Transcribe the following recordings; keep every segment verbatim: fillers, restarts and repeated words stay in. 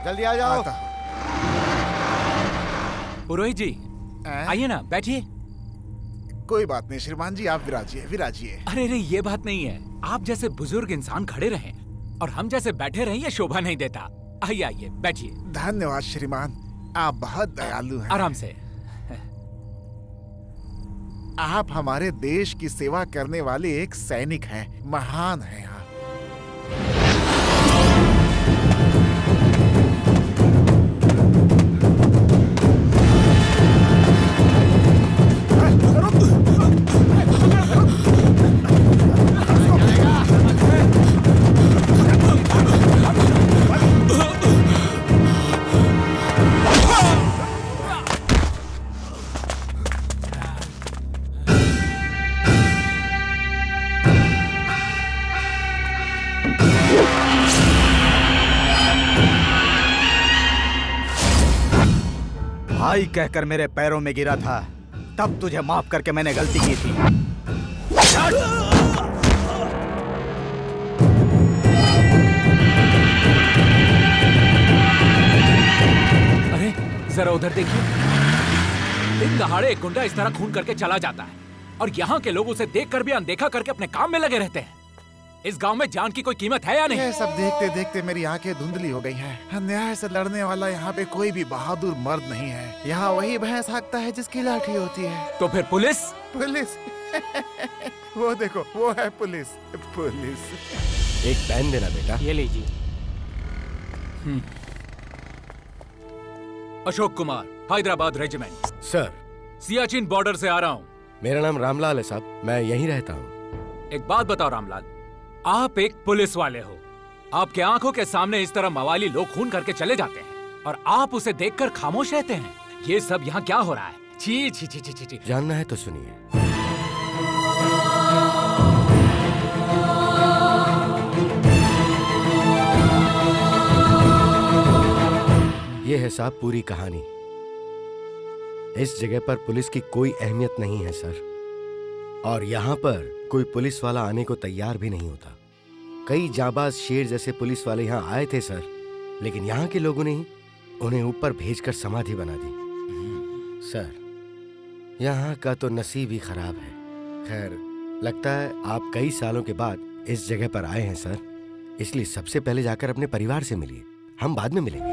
जल्दी आ जाओ। पुरोहित जी आइए ना, बैठिए। कोई बात नहीं श्रीमान जी, आप विराजिए विराजिए। अरे अरे ये बात नहीं है, आप जैसे बुजुर्ग इंसान खड़े रहें और हम जैसे बैठे रहें ये शोभा नहीं देता। आइए आइए बैठिए। धन्यवाद श्रीमान, आप बहुत दयालु हैं। आराम से। आप हमारे देश की सेवा करने वाले एक सैनिक हैं, महान हैं आप। भाई कहकर मेरे पैरों में गिरा था, तब तुझे माफ करके मैंने गलती की थी। अरे जरा उधर देखिए, दिन दहाड़े एक गुंडा इस तरह खून करके चला जाता है और यहाँ के लोग उसे देखकर भी अनदेखा करके अपने काम में लगे रहते हैं। इस गांव में जान की कोई कीमत है या नहीं? ये सब देखते देखते मेरी आंखें धुंधली हो गई हैं। अन्याय से लड़ने वाला यहाँ पे कोई भी बहादुर मर्द नहीं है। यहाँ वही भैंस हाँकता है जिसकी लाठी होती है। तो फिर पुलिस? पुलिस वो देखो, वो है पुलिस। पुलिस। एक पेन देना बेटा। ये लीजिए। Ashok Kumar, Hyderabad regiment. Sir, Siachen border से आ रहा हूँ। मेरा नाम रामलाल है साहब, मैं यहीं रहता हूँ। एक बात बताओ रामलाल, आप एक पुलिस वाले हो, आपके आंखों के सामने इस तरह मवाली लोग खून करके चले जाते हैं और आप उसे देखकर खामोश रहते हैं। ये सब यहाँ क्या हो रहा है? छी छी छी छी छी। जानना है तो सुनिए। ये है साहब पूरी कहानी। इस जगह पर पुलिस की कोई अहमियत नहीं है सर, और यहाँ पर कोई पुलिस वाला आने को तैयार भी नहीं होता। कई जाबाज शेर जैसे पुलिस वाले यहाँ आए थे सर, लेकिन यहाँ के लोगों ने ही उन्हें ऊपर भेजकर समाधि बना दी। सर, यहाँ का तो नसीब ही खराब है। खैर, लगता है आप कई सालों के बाद इस जगह पर आए हैं सर, इसलिए सबसे पहले जाकर अपने परिवार से मिलिए, हम बाद में मिलेंगे।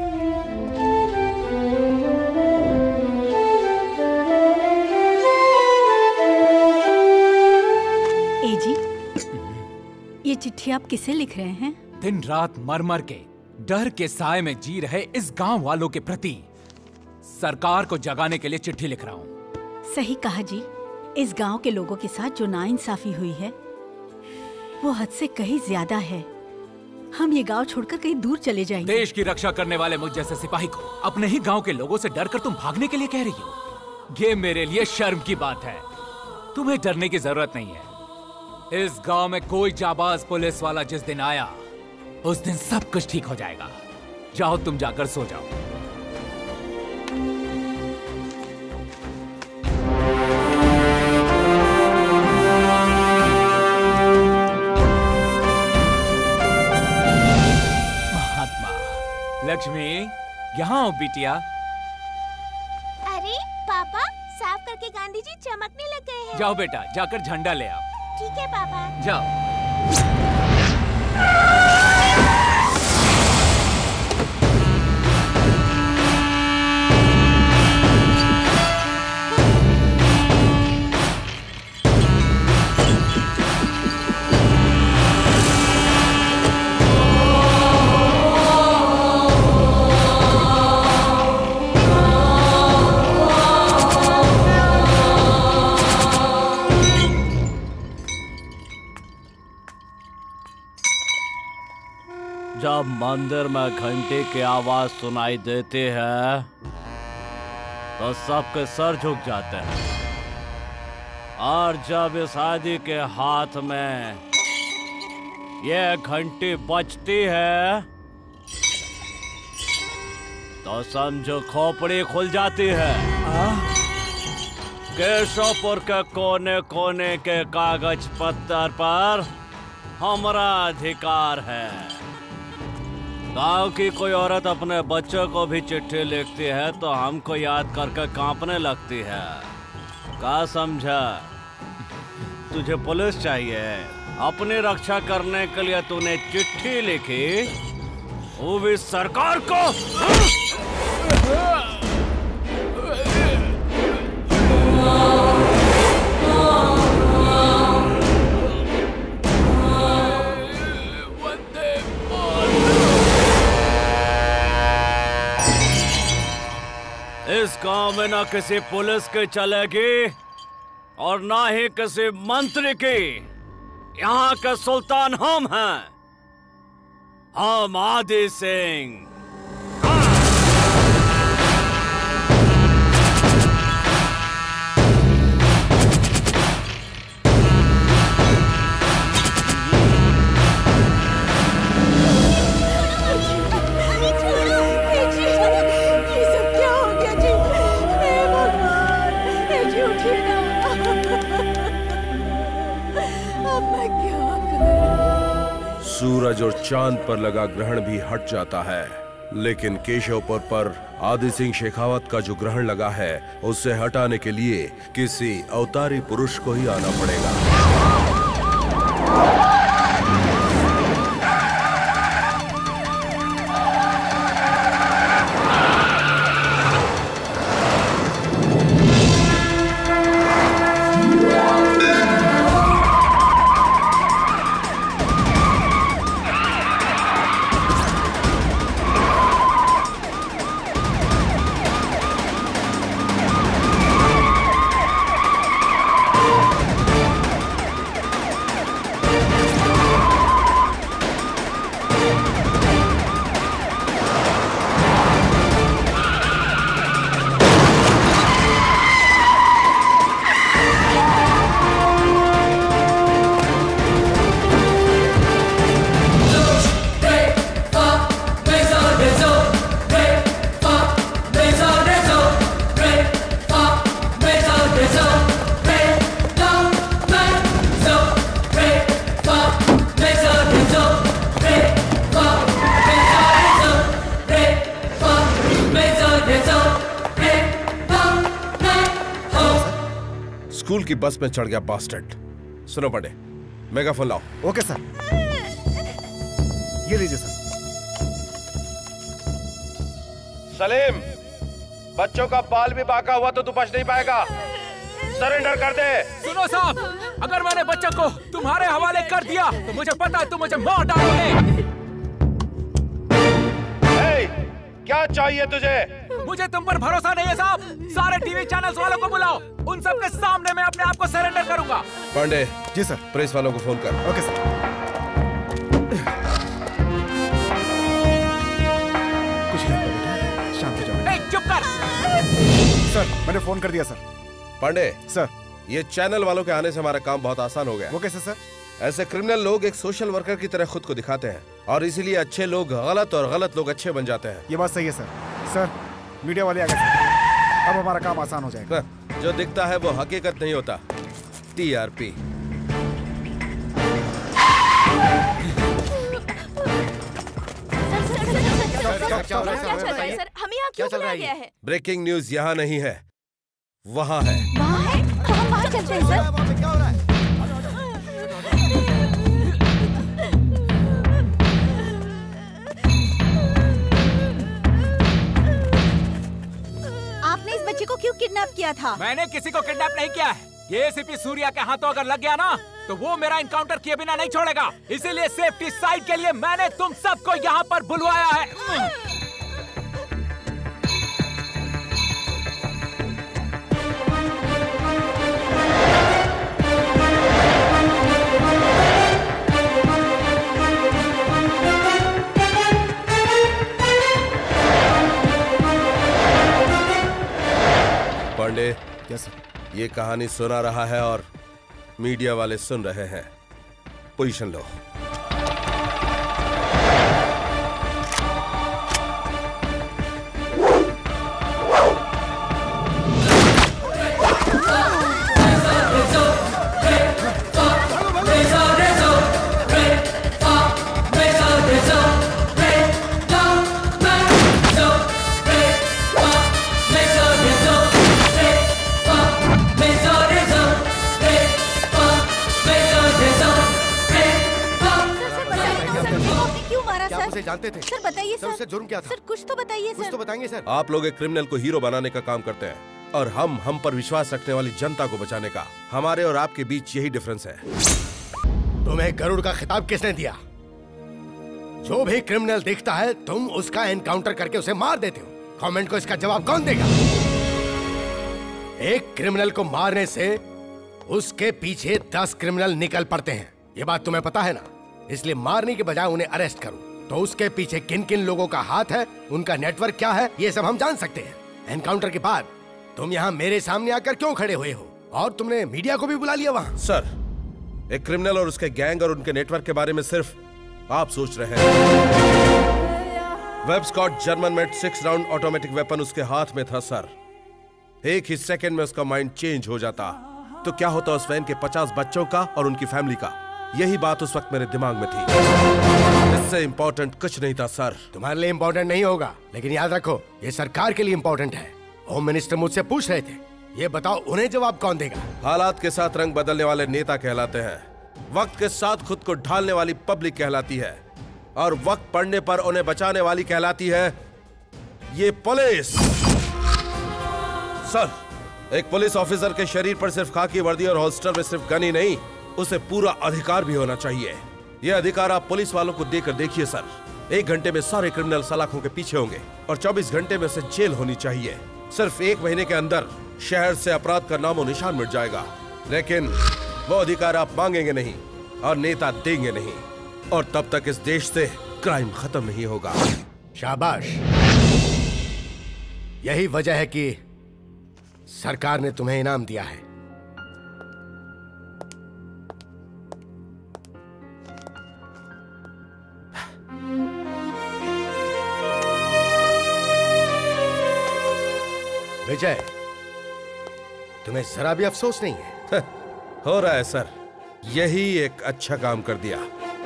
ये चिट्ठी आप किसे लिख रहे हैं? दिन रात मर मर के डर के साए में जी रहे इस गांव वालों के प्रति सरकार को जगाने के लिए चिट्ठी लिख रहा हूँ। सही कहा जी, इस गांव के लोगों के साथ जो नाइंसाफी हुई है वो हद से कहीं ज्यादा है। हम ये गांव छोड़कर कहीं दूर चले जाएंगे। देश की रक्षा करने वाले मुझ जैसे सिपाही को अपने ही गांव के लोगों से डरकर तुम भागने के लिए कह रही हो? ये मेरे लिए शर्म की बात है। तुम्हें डरने की जरूरत नहीं है। इस गांव में कोई जाबाज पुलिस वाला जिस दिन आया उस दिन सब कुछ ठीक हो जाएगा। जाओ तुम जाकर सो जाओ। महात्मा लक्ष्मी, यहाँ आओ बिटिया। अरे पापा, साफ करके गांधी जी चमकने लग गए हैं। जाओ बेटा, जाकर झंडा ले आओ। ठीक है पापा। जाओ। जब मंदिर में घंटे की आवाज सुनाई देती है तो सबके सर झुक जाते हैं, और जब इस आदि के हाथ में ये घंटी बजती है तो समझो खोपड़ी खुल जाती है। केशवपुर के कोने कोने के कागज पत्थर पर हमारा अधिकार है। गांव की कोई औरत अपने बच्चों को भी चिट्ठी लिखती है तो हमको याद करके कांपने लगती है। क्या समझा? तुझे पुलिस चाहिए, अपनी रक्षा करने के लिए तूने चिट्ठी लिखी, वो भी सरकार को। इस गांव में ना किसी पुलिस की चलेगी और ना ही किसी मंत्री की। यहाँ के सुल्तान हम हैं, हम आदि सिंह। सूरज और चांद पर लगा ग्रहण भी हट जाता है, लेकिन केशवपुर पर आदि सिंह शेखावत का जो ग्रहण लगा है उसे हटाने के लिए किसी अवतारी पुरुष को ही आना पड़ेगा। स्कूल की बस में चढ़ गया बास्टर्ड। सुनो पांडे, मेगाफोन लाओ। Okay sir. ये लीजिए सर। सलीम, बच्चों का बाल भी बाका हुआ तो तू बच नहीं पाएगा। सरेंडर कर दे। सुनो साहब, अगर मैंने बच्चा को तुम्हारे हवाले कर दिया तो मुझे पता है तुम मुझे मार डालोगे। क्या चाहिए तुझे? मुझे तुम पर भरोसा नहीं है साहब। सारे टीवी चैनल्स वालों को बुलाओ, उन सब के सामने मैं अपने आप को सरेंडर करूंगा। पांडे। जी सर। प्रेस वालों को फोन कर। Okay sir. कुछ नहीं बेटा, शांत हो जाओ। चुप कर। सर, मैंने फोन कर दिया सर। पांडे। सर, ये चैनल वालों के आने से हमारा काम बहुत आसान हो गया। वो कैसे सर? ऐसे क्रिमिनल लोग एक सोशल वर्कर की तरह खुद को दिखाते हैं और इसीलिए अच्छे लोग गलत और गलत लोग अच्छे बन जाते हैं। ये बात सही है सर। सर, मीडिया वाले आ गए सर। अब हमारा काम आसान हो जाएगा। जो दिखता है वो हकीकत नहीं होता। टीआरपी। सर, हमें यहाँ क्यों बुलाया गया है? ब्रेकिंग न्यूज यहाँ नहीं है, वहाँ है। वहाँ है? हम वहाँ चलते हैं सर। क्या हो रहा है? आपने इस बच्चे को क्यों किडनैप किया था? मैंने किसी को किडनैप नहीं किया है। ये एसीपी सूर्या के हाथों अगर लग गया ना तो वो मेरा इनकाउंटर किए बिना नहीं छोड़ेगा। इसीलिए सेफ्टी साइड के लिए मैंने तुम सबको यहाँ पर बुलवाया है। पांडे। Yes sir. ये कहानी सुना रहा है और मीडिया वाले सुन रहे हैं। पोजीशन लो। जानते थे? सर बताइए सर, सर। उससे जुर्म क्या था? सर कुछ तो बताइए कुछ सर। तो बताएंगे सर। आप लोग एक क्रिमिनल को हीरो बनाने का काम करते हैं और हम हम पर विश्वास रखने वाली जनता को बचाने का। हमारे और आपके बीच यही डिफरेंस है। तुम्हें गरुड़ का खिताब किसने दिया? जो भी क्रिमिनल दिखता है तुम उसका एनकाउंटर करके उसे मार देते हो। गवर्नमेंट को इसका जवाब कौन देगा? एक क्रिमिनल को मारने से उसके पीछे दस क्रिमिनल निकल पड़ते हैं, ये बात तुम्हें पता है ना? इसलिए मारने के बजाय उन्हें अरेस्ट करो। तो उसके पीछे किन किन लोगों का हाथ है, उनका नेटवर्क क्या है, ये सब हम जान सकते हैं। एनकाउंटर के बाद तुम यहाँ मेरे सामने आकर क्यों खड़े हुए हो? और तुमने मीडिया को भी बुला लिया वहाँ। सर, एक क्रिमिनल और उसके गैंग और उनके नेटवर्क के बारे में सिर्फ आप सोच रहे हैं। Web Scott German made six round automatic weapon उसके हाथ में था सर। एक ही सेकंड में उसका माइंड चेंज हो जाता तो क्या होता उस वैन के पचास बच्चों का और उनकी फैमिली का। यही बात उस वक्त मेरे दिमाग में थी। इससे इंपॉर्टेंट कुछ नहीं था सर। तुम्हारे लिए इंपॉर्टेंट नहीं होगा, लेकिन याद रखो ये सरकार के लिए इंपॉर्टेंट है। होम मिनिस्टर मुझसे पूछ रहे थे, ये बताओ उन्हें जवाब कौन देगा? हालात के साथ रंग बदलने वाले नेता कहलाते हैं, वक्त के साथ खुद को ढालने वाली पब्लिक कहलाती है, और वक्त पड़ने पर उन्हें बचाने वाली कहलाती है ये पुलिस। सर, एक पुलिस ऑफिसर के शरीर पर सिर्फ खाकी वर्दी और होल्स्टर में सिर्फ गन ही नहीं, उसे पूरा अधिकार भी होना चाहिए। यह अधिकार आप पुलिस वालों को देकर देखिए सर। एक घंटे में सारे क्रिमिनल सलाखों के पीछे होंगे और चौबीस घंटे में उसे जेल होनी चाहिए। सिर्फ एक महीने के अंदर शहर से अपराध का नामो निशान मिट जाएगा। लेकिन वो अधिकार आप मांगेंगे नहीं और नेता देंगे नहीं, और तब तक इस देश से क्राइम खत्म नहीं होगा। शाबाश, यही वजह है कि सरकार ने तुम्हें इनाम दिया है। विजय, तुम्हें जरा भी अफसोस नहीं है? हो रहा है सर, यही एक अच्छा काम कर दिया।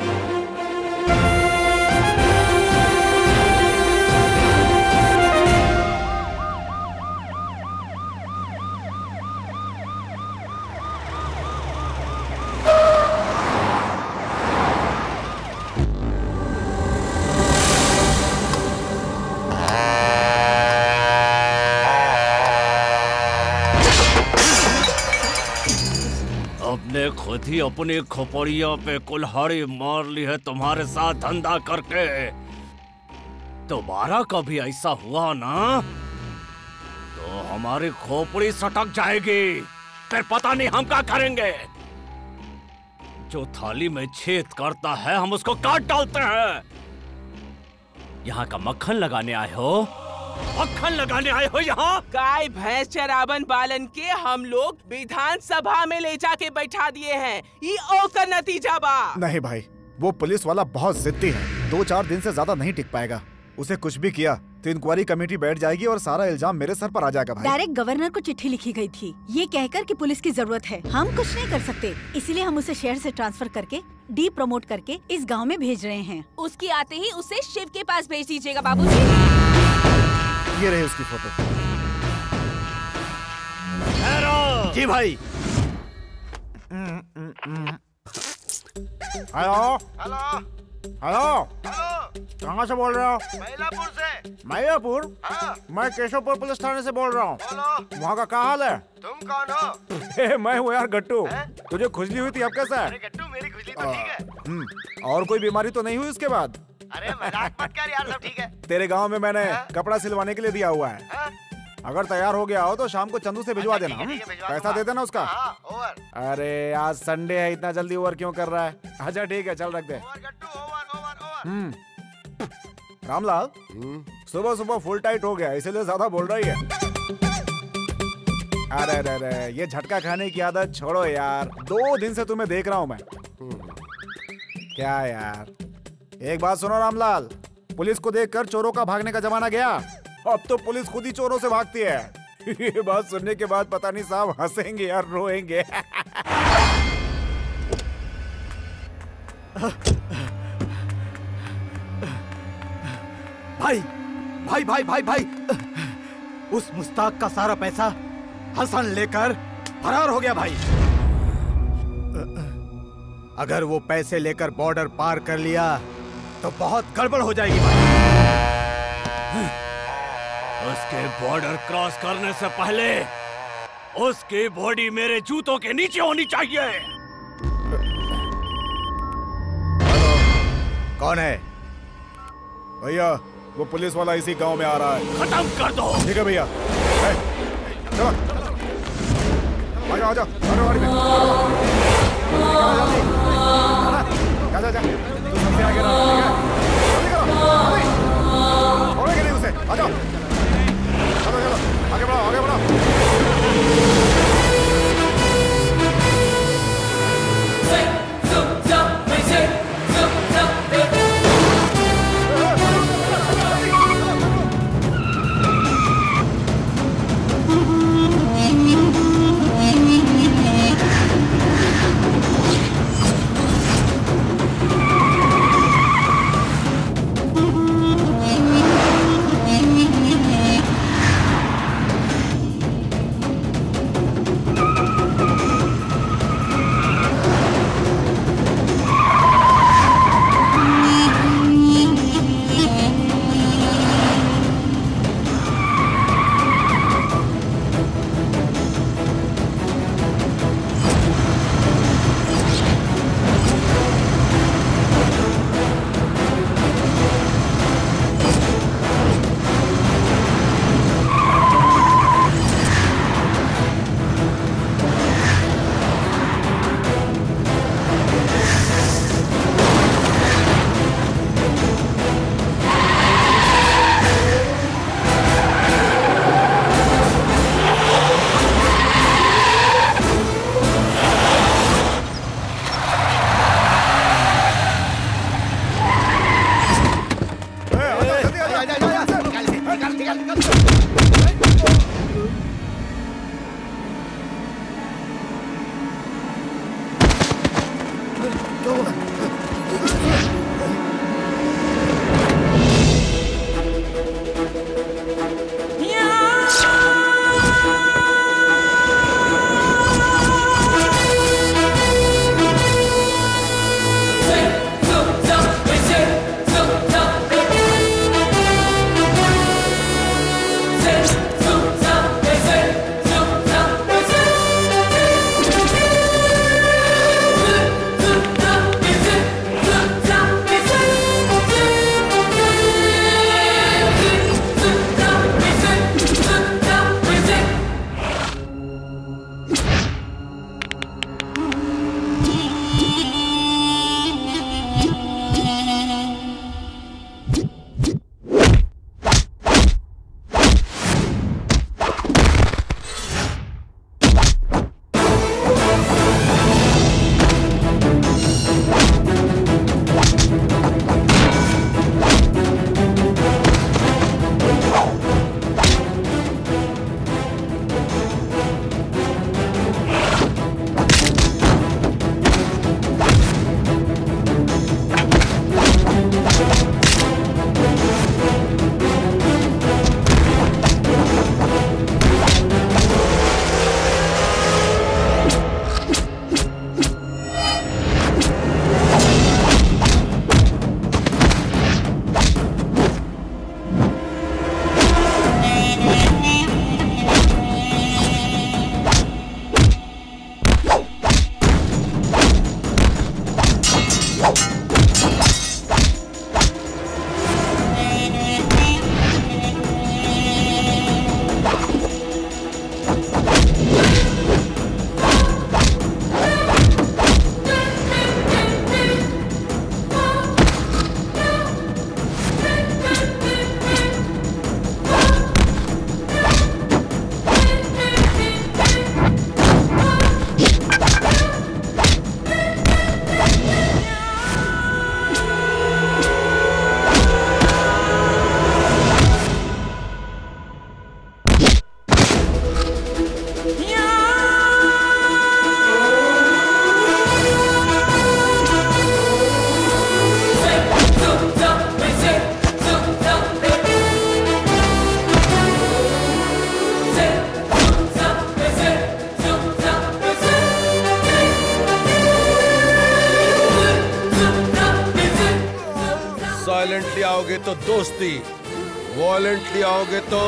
अपने खुद ही अपनी खोपड़ियों पे कुल्हाड़ी मार ली है तुम्हारे साथ धंधा करके। दोबारा कभी ऐसा हुआ ना तो हमारी खोपड़ी सटक जाएगी, फिर पता नहीं हम क्या करेंगे। जो थाली में छेद करता है हम उसको काट डालते हैं। यहाँ का मक्खन लगाने आए हो? मक्खन लगाने आए हो यहाँ? गाय भैंस चरावन बालन के हम लोग विधानसभा में ले जाके बैठा दिए हैं। ये ओकर नतीजा बा। नहीं भाई, वो पुलिस वाला बहुत जिद्दी है, दो चार दिन से ज्यादा नहीं टिक पाएगा। उसे कुछ भी किया तो इंक्वायरी कमेटी बैठ जाएगी और सारा इल्जाम मेरे सर पर आ जाएगा भाई। डायरेक्ट गवर्नर को चिट्ठी लिखी गई थी, ये कहकर कि पुलिस की जरूरत है। हम कुछ नहीं कर सकते, इसीलिए हम उसे शहर से ट्रांसफर करके डी प्रमोट करके इस गांव में भेज रहे हैं। उसकी आते ही उसे शिव के पास भेज दीजिएगा बाबूजी। ये रही उसकी फोटो। जी भाई। हेलो हेलो हेलो, हेलो, कहाँ से बोल रहे हो? महिलापुर से। महिलापुर? हाँ। मैं केशवपुर पुलिस थाने से बोल रहा हूँ। बोलो। वहाँ का क्या हाल है? तुम कौन हो? ए, मैं हूँ यार गट्टू। तुझे खुजली हुई थी, अब कैसा है? अरे गट्टू, मेरी खुजली तो ठीक है। हम्म, और कोई बीमारी तो नहीं हुई उसके बाद? अरे मजाक मत कर यार, सब ठीक है। तेरे गांव में मैंने हाँ? कपड़ा सिलवाने के लिए दिया हुआ है। हाँ? अगर तैयार हो गया हो तो शाम को चंदू से भिजवा अच्छा, देना। ठीक है, ठीक है, हम्म? भिजवा पैसा दूंगा। दे देना उसका। हाँ, ओवर। अरे आज संडे है, इतना जल्दी ओवर क्यों कर रहा है? अच्छा ठीक है, चल रख दे। Over Gattu, over, over, over. हम्म, रामलाल, सुबह सुबह फुल टाइट हो गया, इसीलिए ज्यादा बोल रही है। अरे अरे अरे, ये झटका खाने की आदत छोड़ो यार, दो दिन से तुम्हें देख रहा हूँ मैं। क्या यार, एक बात सुनो रामलाल, पुलिस को देखकर चोरों का भागने का जमाना गया, अब तो पुलिस खुद ही चोरों से भागती है। ये बात सुनने के बाद पता नहीं साहब हंसेंगे यार रोएंगे। भाई भाई भाई भाई भाई, उस मुस्ताक का सारा पैसा हसन लेकर फरार हो गया भाई। अगर वो पैसे लेकर बॉर्डर पार कर लिया तो बहुत गड़बड़ हो जाएगी भाई। उसके बॉर्डर क्रॉस करने से पहले उसकी बॉडी मेरे जूतों के नीचे होनी चाहिए। कौन है? भैया वो पुलिस वाला इसी गांव में आ रहा है। खत्म कर दो। ठीक है भैया। चलो आजा आजा गाड़ी में। जा जा जा तू सबसे आगे रहा, ठीक है? जल्दी करो, छोड़ेंगे नहीं उसे। आजा चलो चलो आगे बढ़ो आगे बढ़ो। आओगे तो दोस्ती, वॉलेंटली आओगे तो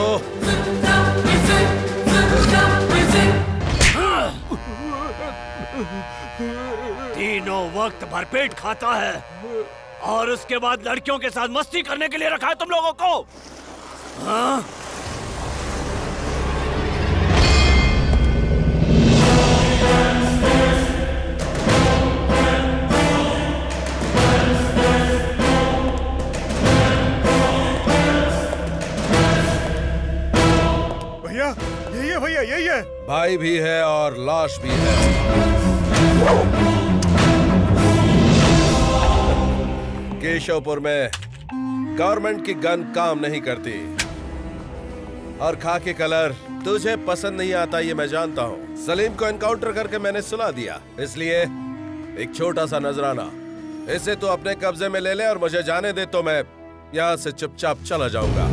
तीनों वक्त भरपेट खाता है और उसके बाद लड़कियों के साथ मस्ती करने के लिए रखा है तुम लोगों को। हाँ? भैया यही है, भैया यही है। भाई भी है और लाश भी है। केशवपुर में गवर्नमेंट की गन काम नहीं करती और खाकी कलर तुझे पसंद नहीं आता, ये मैं जानता हूँ। सलीम को एनकाउंटर करके मैंने सुला दिया, इसलिए एक छोटा सा नजराना इसे तो अपने कब्जे में ले ले और मुझे जाने दे तो मैं यहाँ से चुपचाप चला जाऊंगा।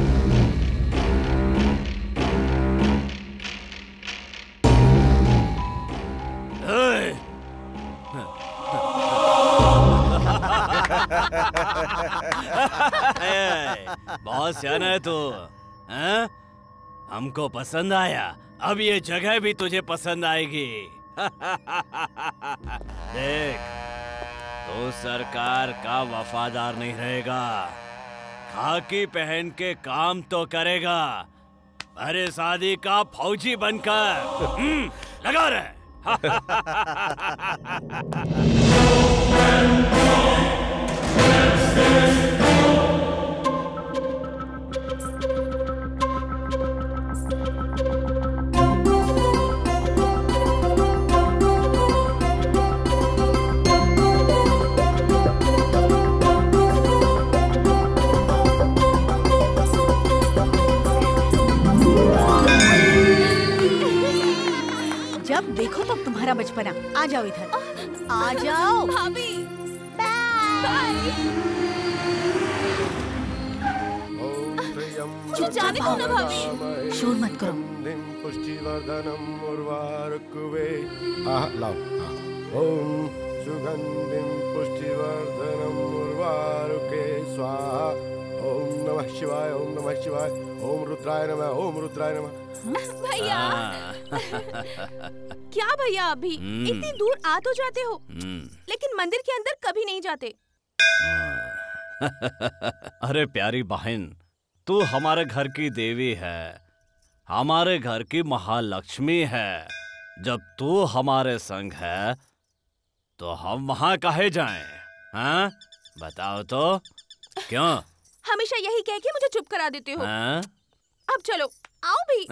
बहुत सियाना है तू, हैं? हमको पसंद आया, अब ये जगह भी तुझे पसंद आएगी। देख, तू सरकार का वफादार नहीं रहेगा, खाकी पहन के काम तो करेगा, अरे शादी का फौजी बनकर लगा रहे। जब देखो तब तुम्हारा बचपना। आ जाओ इधर, आ जाओ भाभी। क्यों जाने दो ना भाभी। शोर मत करो। पुष्टिवर्धनम उर्वारुकवे। आह लाओ। ओम सुगंधिम पुष्टिवर्धनम उर्वारुके स्वाहा। ओम नमः शिवाय, ओम नमः शिवाय, ओम रुद्राय नमः, ओम रुद्राय नमः। भैया क्या भैया, अभी इतनी दूर आ तो जाते हो लेकिन मंदिर के अंदर कभी नहीं जाते। अरे प्यारी बहन, तू हमारे घर की देवी है, हमारे घर की महालक्ष्मी है। जब तू हमारे संग है तो हम वहाँ काहे जाएं? हाँ बताओ तो, क्यों? हमेशा यही कह के मुझे चुप करा देते हो। हाँ? अब चलो आओ भी।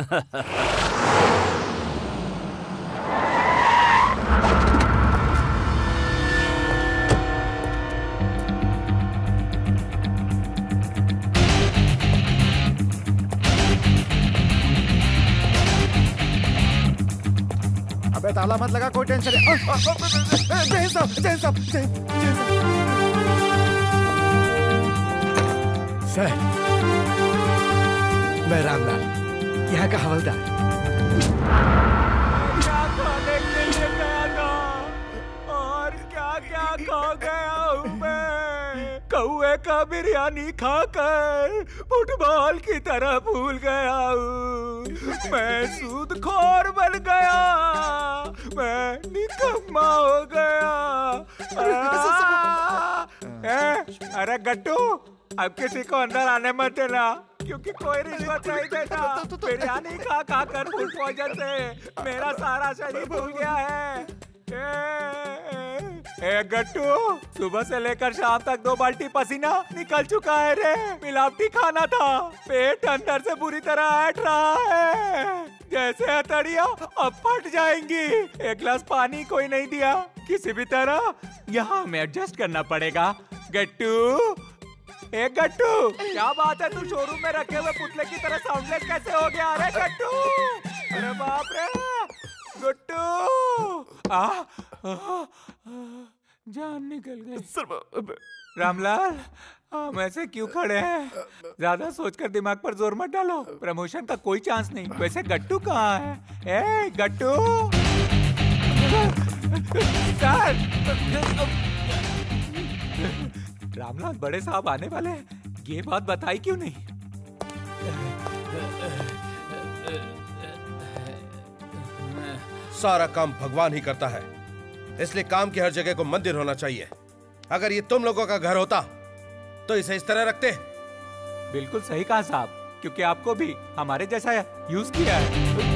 अबे ताला मत लगा, कोई टेंशन है। जय साहब, जय साहब, जय सर, मैं रामलाल, यहाँ का हवलदार। क्या खाने के लिए गया था और क्या क्या खा गया हूँ मैं। कौए का बिरयानी खाकर फुटबॉल की तरह भूल गया हूँ। मैं सूदखोर बन गया, मैं निकम्मा हो गया। ए, अरे गट्टू, अब किसी को अंदर आने मत देना क्योंकि कोई रिश्वत नहीं देता। बिरयानी खा खा कर फूड पॉइजन से मेरा सारा शरीर फूल गया है। ए, ए गट्टू, सुबह से लेकर शाम तक दो बाल्टी पसीना निकल चुका है रे। मिलावटी खाना था, पेट अंदर से बुरी तरह ऐठ रहा है, जैसे हथड़ियाँ अब फट जाएंगी। एक गिलास पानी कोई नहीं दिया, किसी भी तरह यहाँ हमें एडजस्ट करना पड़ेगा। गट्टू, ए गट्टू, क्या बात है, तू शोरूम में रखे हुए पुतले की तरह साउंडलेस कैसे हो गया? अरे गट्टू, अरे बाप रे गट्टू, आ, आ, जान निकल गई। रामलाल, हम ऐसे क्यों खड़े हैं? ज्यादा सोचकर दिमाग पर जोर मत डालो, प्रमोशन का कोई चांस नहीं। वैसे गट्टू कहाँ है? ए गट्टू, सर, रामलाल बड़े साहब आने वाले हैं, ये बात बताई क्यों नहीं? सारा काम भगवान ही करता है, इसलिए काम की हर जगह को मंदिर होना चाहिए। अगर ये तुम लोगों का घर होता तो इसे इस तरह रखते। बिल्कुल सही कहा साहब, क्योंकि आपको भी हमारे जैसा यूज किया है।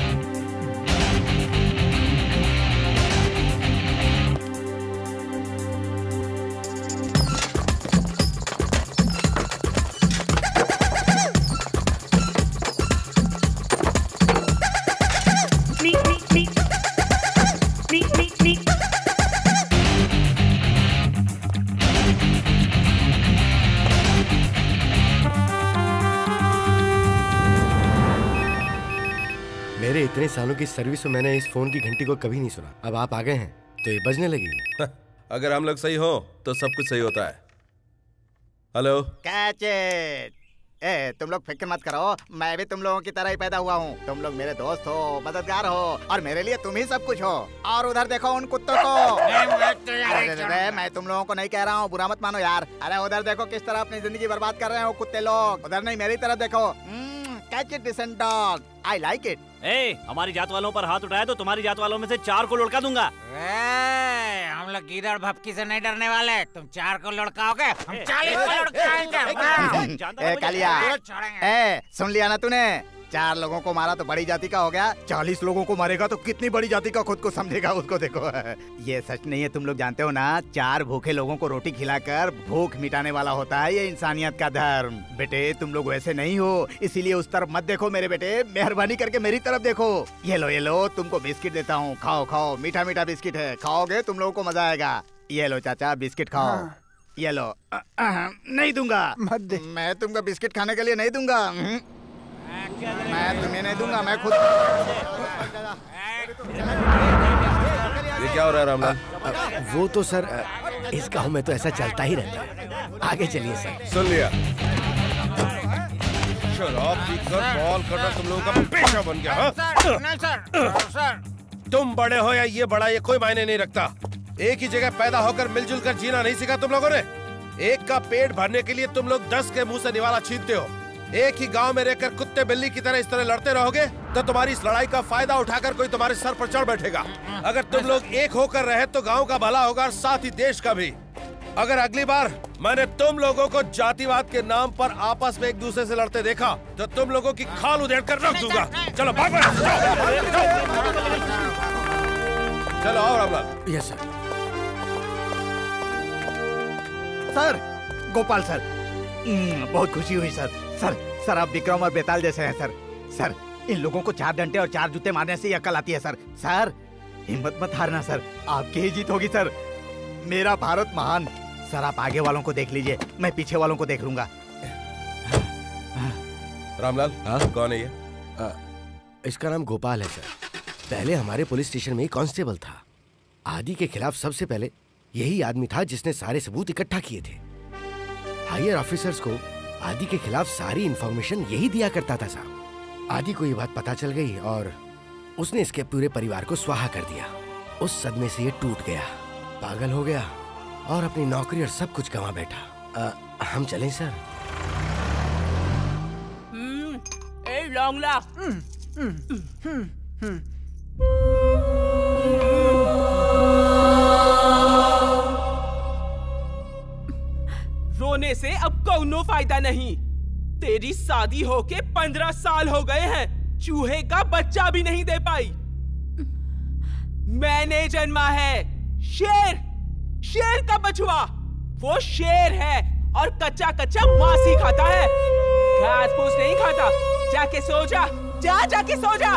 मेरे इतने सालों की सर्विस में मैंने इस फोन की घंटी को कभी नहीं सुना। अब आप आ गए हैं तो ये बजने लगी। अगर हम लोग सही हो तो सब कुछ सही होता है। Hello catch it. ए, तुम लोग फिक्र मत करो, मैं भी तुम लोगों की तरह ही पैदा हुआ हूँ। तुम लोग मेरे दोस्त हो, मददगार हो, और मेरे लिए तुम ही सब कुछ हो। और उधर देखो उन कुत्तों को। अरे, अरे, अरे, मैं तुम लोगों को नहीं कह रहा हूँ, बुरा मत मानो यार। अरे उधर देखो किस तरह अपनी जिंदगी बर्बाद कर रहे हो कुत्ते लोग। उधर नहीं, मेरी तरफ देखो। Catch it decent dog, I like it. ए, हमारी जात वालों पर हाथ उठाए तो तुम्हारी जात वालों में से चार को लुढ़का दूंगा। ए, हम लोग गीदड़ भपकी से नहीं डरने वाले। तुम चार को लुढ़काओगे, हम चालीस को लुढ़काएंगे। ए कालिया, ए सुन लिया ना तूने? चार लोगों को मारा तो बड़ी जाति का हो गया, चालीस लोगों को मारेगा तो कितनी बड़ी जाति का खुद को समझेगा। उसको देखो। ये सच नहीं है, तुम लोग जानते हो ना? चार भूखे लोगों को रोटी खिलाकर भूख मिटाने वाला होता है ये इंसानियत का धर्म। बेटे तुम लोग वैसे नहीं हो, इसीलिए उस तरफ मत देखो मेरे बेटे। मेहरबानी करके मेरी तरफ देखो। ये लो ये लो, तुमको बिस्किट देता हूँ, खाओ खाओ। मीठा मीठा बिस्किट है, खाओगे तुम लोगों को मजा आएगा। ये लो चाचा बिस्किट खाओ। ये लो। आ, आ, नहीं दूंगा, मैं तुमको बिस्किट खाने के लिए नहीं दूंगा। मैं तुम्हें नहीं दूंगा, मैं खुद। ये क्या हो रहा है रामलाल? वो तो सर इस गांव में तो ऐसा चलता ही रहता है। आगे चलिए सर। सुन लिया, शराब पीकर बॉल करना तुम लोगों का पेशा बन गया। हाँ? नहीं सर, सर तुम बड़े हो या ये बड़ा, ये कोई मायने नहीं रखता। एक ही जगह पैदा होकर मिलजुल कर जीना नहीं सीखा तुम लोगों ने। एक का पेट भरने के लिए तुम लोग दस के मुंह से निवाला छीनते हो। एक ही गांव में रहकर कुत्ते बिल्ली की तरह इस तरह लड़ते रहोगे तो तुम्हारी इस लड़ाई का फायदा उठाकर कोई तुम्हारे सर पर चढ़ बैठेगा। अगर तुम लोग एक होकर रहे तो गांव का भला होगा और साथ ही देश का भी। अगर अगली बार मैंने तुम लोगों को जातिवाद के नाम पर आपस में एक दूसरे से लड़ते देखा तो तुम लोगों की खाल उधेड़ कर रख दूंगा। चलो भाग भाग, चलो आओ Ramlal. Yes sir. Sir Gopal sir, बहुत खुशी हुई सर। सर सर आप विक्रम और बेताल जैसे हैं सर। सर इन लोगों को चार डंडे और चार जूते मारने से ही अकल आती है सर। सर हिम्मत मत हारना सर, आपकी ही जीत होगी सर। मेरा भारत महान। सर आप आगे वालों को देख लीजिए, मैं पीछे वालों को देख लूंगा। रामलाल हाँ? कौन है ये? आ, इसका नाम गोपाल है सर। पहले हमारे पुलिस स्टेशन में ही कांस्टेबल था। आदि के खिलाफ सबसे पहले यही आदमी था जिसने सारे सबूत इकट्ठा किए थे। हायर ऑफिसर्स को आदि के खिलाफ सारी इंफॉर्मेशन यही दिया करता था साहब। आदि को ये बात पता चल गई और उसने इसके पूरे परिवार को स्वाहा कर दिया। उस सदमे से ये टूट गया, पागल हो गया और अपनी नौकरी और सब कुछ गंवा बैठा। आ, हम चलें सर? ए लॉन्गला, रोने से अब कोनो फायदा नहीं। तेरी शादी होके पंद्रह साल हो गए हैं, चूहे का बच्चा भी नहीं दे पाई। मैंने जन्मा है शेर, शेर का बछुआ। वो शेर है और कच्चा कच्चा मांस ही खाता है, घास फूस नहीं खाता। जाके सो जा, जा जाके सो जा।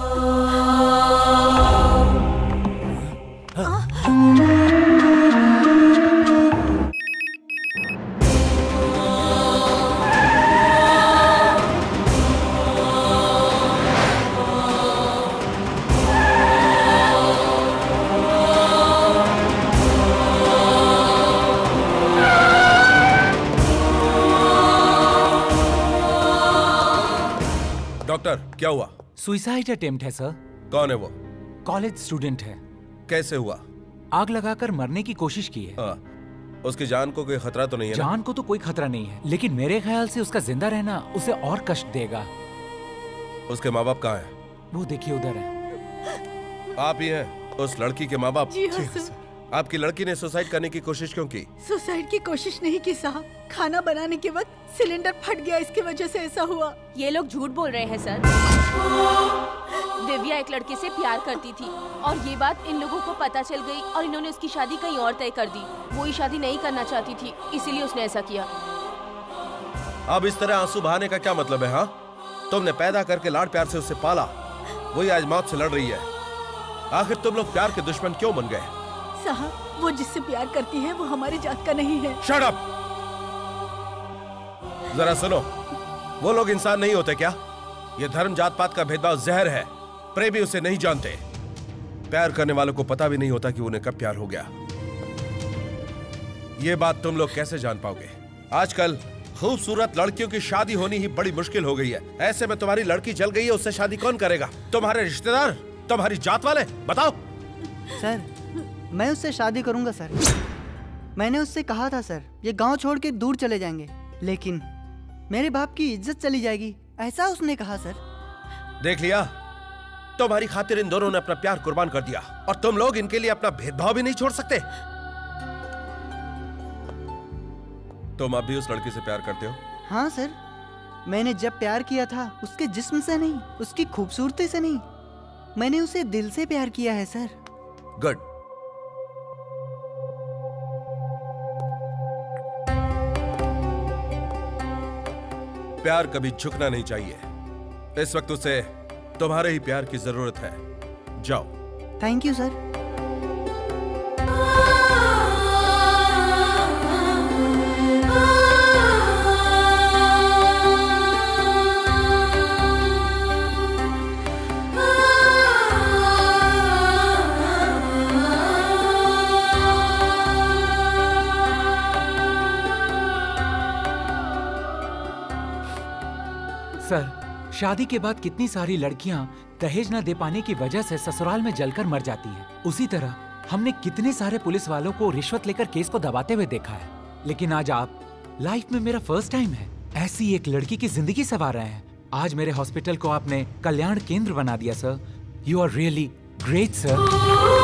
डॉक्टर क्या हुआ? सुसाइड अटेम्प्ट है सर। कौन है वो? कॉलेज स्टूडेंट है। कैसे हुआ? आग लगाकर मरने की कोशिश की है। हाँ। उसकी जान को कोई खतरा तो नहीं है ना? जान को तो कोई खतरा नहीं है, लेकिन मेरे ख्याल से उसका जिंदा रहना उसे और कष्ट देगा। उसके माँ बाप कहाँ हैं? वो देखिए उधर है। आप ही हैं उस लड़की के माँ बाप? जी हाँ सर। आपकी लड़की ने सुसाइड करने की कोशिश क्यों की? सुसाइड की कोशिश नहीं की साहब, खाना बनाने के वक्त सिलेंडर फट गया, इसकी वजह से ऐसा हुआ। ये लोग झूठ बोल रहे हैं सर। दिव्या एक लड़के से प्यार करती थी और ये बात इन लोगों को पता चल गई और इन्होंने उसकी शादी कहीं और तय कर दी। वो ही शादी नहीं करना चाहती थी, इसीलिए उसने ऐसा किया। अब इस तरह आंसू बहाने का क्या मतलब है? हाँ, तुमने पैदा करके लाड प्यार से उससे पाला, वही आज मौत से लड़ रही है। आखिर तुम लोग प्यार के दुश्मन क्यों बन गए? साहब, वो जिससे प्यार करती है वो हमारी जात का नहीं है। Shut up! जरा सुनो, वो लोग इंसान नहीं होते क्या? ये धर्म जात पात का भेदभाव जहर है। प्रेमी उसे नहीं जानते। प्यार करने वालों को पता भी नहीं होता कि उन्हें कब प्यार हो गया। ये बात तुम लोग कैसे जान पाओगे? आजकल खूबसूरत लड़कियों की शादी होनी ही बड़ी मुश्किल हो गई है। ऐसे में तुम्हारी लड़की जल गई है, उससे शादी कौन करेगा? तुम्हारे रिश्तेदार? तुम्हारी जात वाले? बताओ। सर, मैं उससे शादी करूंगा सर। मैंने उससे कहा था सर, ये गांव छोड़ के दूर चले जाएंगे, लेकिन मेरे बाप की इज्जत चली जाएगी, ऐसा उसने कहा सर। देख लिया, तुम्हारी खातिर इन दोनों ने अपना प्यार कुर्बान कर दिया और तुम लोग इनके लिए अपना भेदभाव भी नहीं छोड़ सकते। तुम अब भी उस लड़की से प्यार करते हो? हाँ सर, मैंने जब प्यार किया था उसके जिस्म से नहीं, उसकी खूबसूरती से नहीं, मैंने उसे दिल से प्यार किया है सर। गुड। प्यार कभी झुकना नहीं चाहिए। इस वक्त उसे तुम्हारे ही प्यार की जरूरत है। जाओ। Thank you sir. सर, शादी के बाद कितनी सारी लड़कियां दहेज न दे पाने की वजह से ससुराल में जलकर मर जाती हैं। उसी तरह हमने कितने सारे पुलिस वालों को रिश्वत लेकर केस को दबाते हुए देखा है, लेकिन आज आप लाइफ में मेरा फर्स्ट टाइम है ऐसी एक लड़की की जिंदगी संवार रहे हैं। आज मेरे हॉस्पिटल को आपने कल्याण केंद्र बना दिया sir. You are really great sir.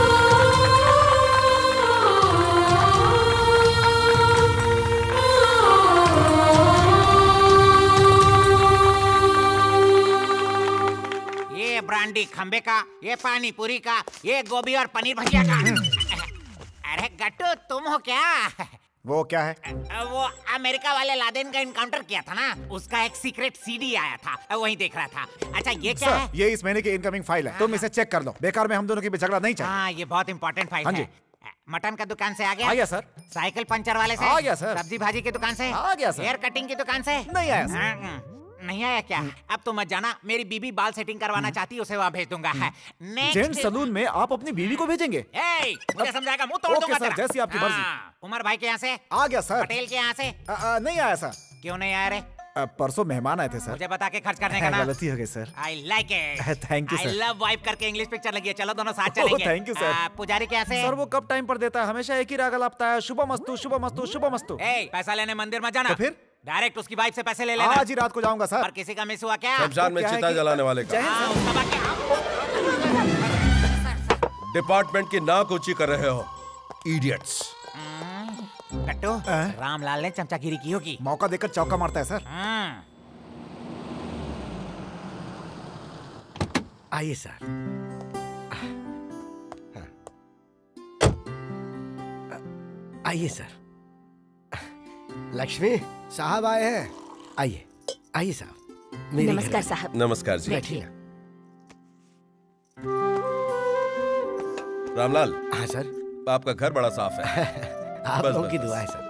Brandy खंबे का, ये पानी पूरी का, ये गोभी और पनीर भजिया का। अरे गट्टू, तुम हो क्या? वो क्या है? वो अमेरिका वाले लादेन का इनकाउंटर किया था ना, उसका एक सीक्रेट सीडी आया था, वही देख रहा था। अच्छा ये क्या सर, है? ये इस महीने की इनकमिंग फाइल है, तुम इसे चेक कर लो। बेकार में हम दोनों की भी झगड़ा नहीं चाहिए। हाँ, ये बहुत इंपॉर्टेंट फाइल है। मटन का दुकान से आ गया? आ गया सर। साइकिल पंचर वाले से? आ गया सर। सब्जी भाजी की दुकान से? आ गया सर। हेयर कटिंग की दुकान से? नहीं आया सर। नहीं आया क्या? अब तो मत जाना, मेरी बीबी बाल सेटिंग करवाना चाहती है, उसे वहाँ भेज दूंगा। जेंट्स सलून में आप अपनी बीवी को भेजेंगे? ए, मुझे समझाएगा, मुंह तोड़ दूंगा तेरा। जैसी आपकी मर्जी। उमर भाई के यहाँ से? आ गया सर। पटेल के यहाँ से? आ, आ, नहीं आया सर। क्यों नहीं आया रे? परसों मेहमान आए थे सर। मुझे बता के खर्च करने का ना। गलती हो गई sir. I like it. Thank you sir. I love wife करके इंग्लिश पिक्चर लगी है, चलो दोनों साथ चलेंगे। Thank you sir. पुजारी के यहाँ से? सर वो कब टाइम पर देता है, हमेशा एक ही राग लापता है, शुभमस्तु शुभमस्तु शुभमस्तु। ए, पैसा लेने मंदिर मत जाना। तो फिर डायरेक्ट उसकी वाइफ से पैसे ले लेना। आज ही रात को जाऊंगा सर। और किसी का मिस हुआ क्या? रमजान में चिता जलाने वाले का। डिपार्टमेंट की नाक ऊंची कर रहे हो, इडियट्स। कट्टू, रामलाल ने चमचागिरी की होगी। मौका देकर चौका मारता है सर। आइए सर। आइए सर। लक्ष्मी साहब आए हैं। आइए आइए साहब। नमस्कार साहब। नमस्कार जी। बैठिए। रामलाल। हाँ सर। आपका घर बड़ा साफ है। आप लोगों की दुआ है सर।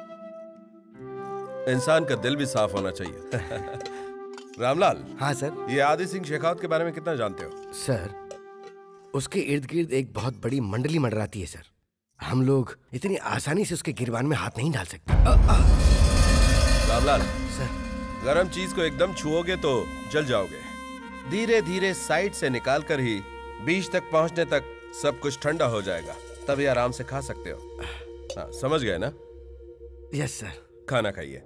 इंसान का दिल भी साफ होना चाहिए। रामलाल। हाँ सर। ये आदि सिंह शेखावत के बारे में कितना जानते हो? सर, उसके इर्द गिर्द एक बहुत बड़ी मंडली मंडराती है सर। हम लोग इतनी आसानी से उसके गिरबान में हाथ नहीं डाल सकते। रामलाल सर, गरम चीज को एकदम छुओगे तो जल जाओगे। धीरे धीरे साइड से निकालकर ही बीज तक पहुंचने तक सब कुछ ठंडा हो जाएगा, तभी आराम से खा सकते हो। हाँ, समझ गए ना? Yes sir. खाना खाइए।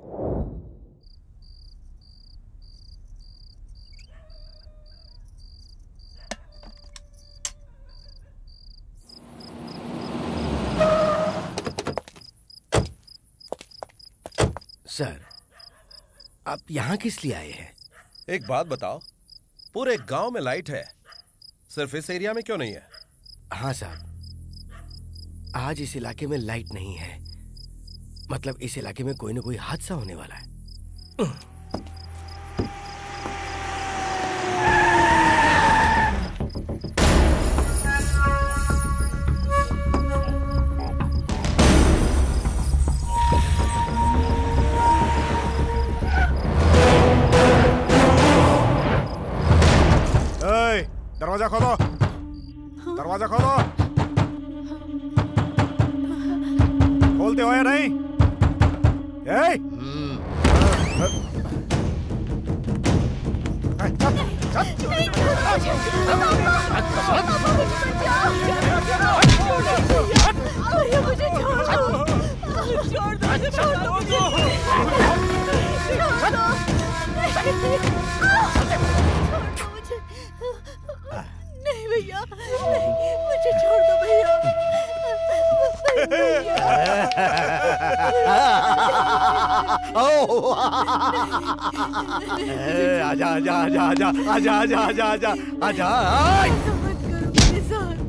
सर, आप यहाँ किस लिए आए हैं? एक बात बताओ, पूरे गांव में लाइट है, सिर्फ इस एरिया में क्यों नहीं है? हाँ साहब, आज इस इलाके में लाइट नहीं है, मतलब इस इलाके में कोई ना कोई हादसा होने वाला है। दरवाजा खोलो, दरवाजा खोलो। खोलते हो या नहीं? ए? नहीं भैया, नहीं, मुझे छोड़ दो भैया। आजा आजा आजा आजा आजा आजा आजा आजा आजा। ऐसा मत करो मेरे साथ।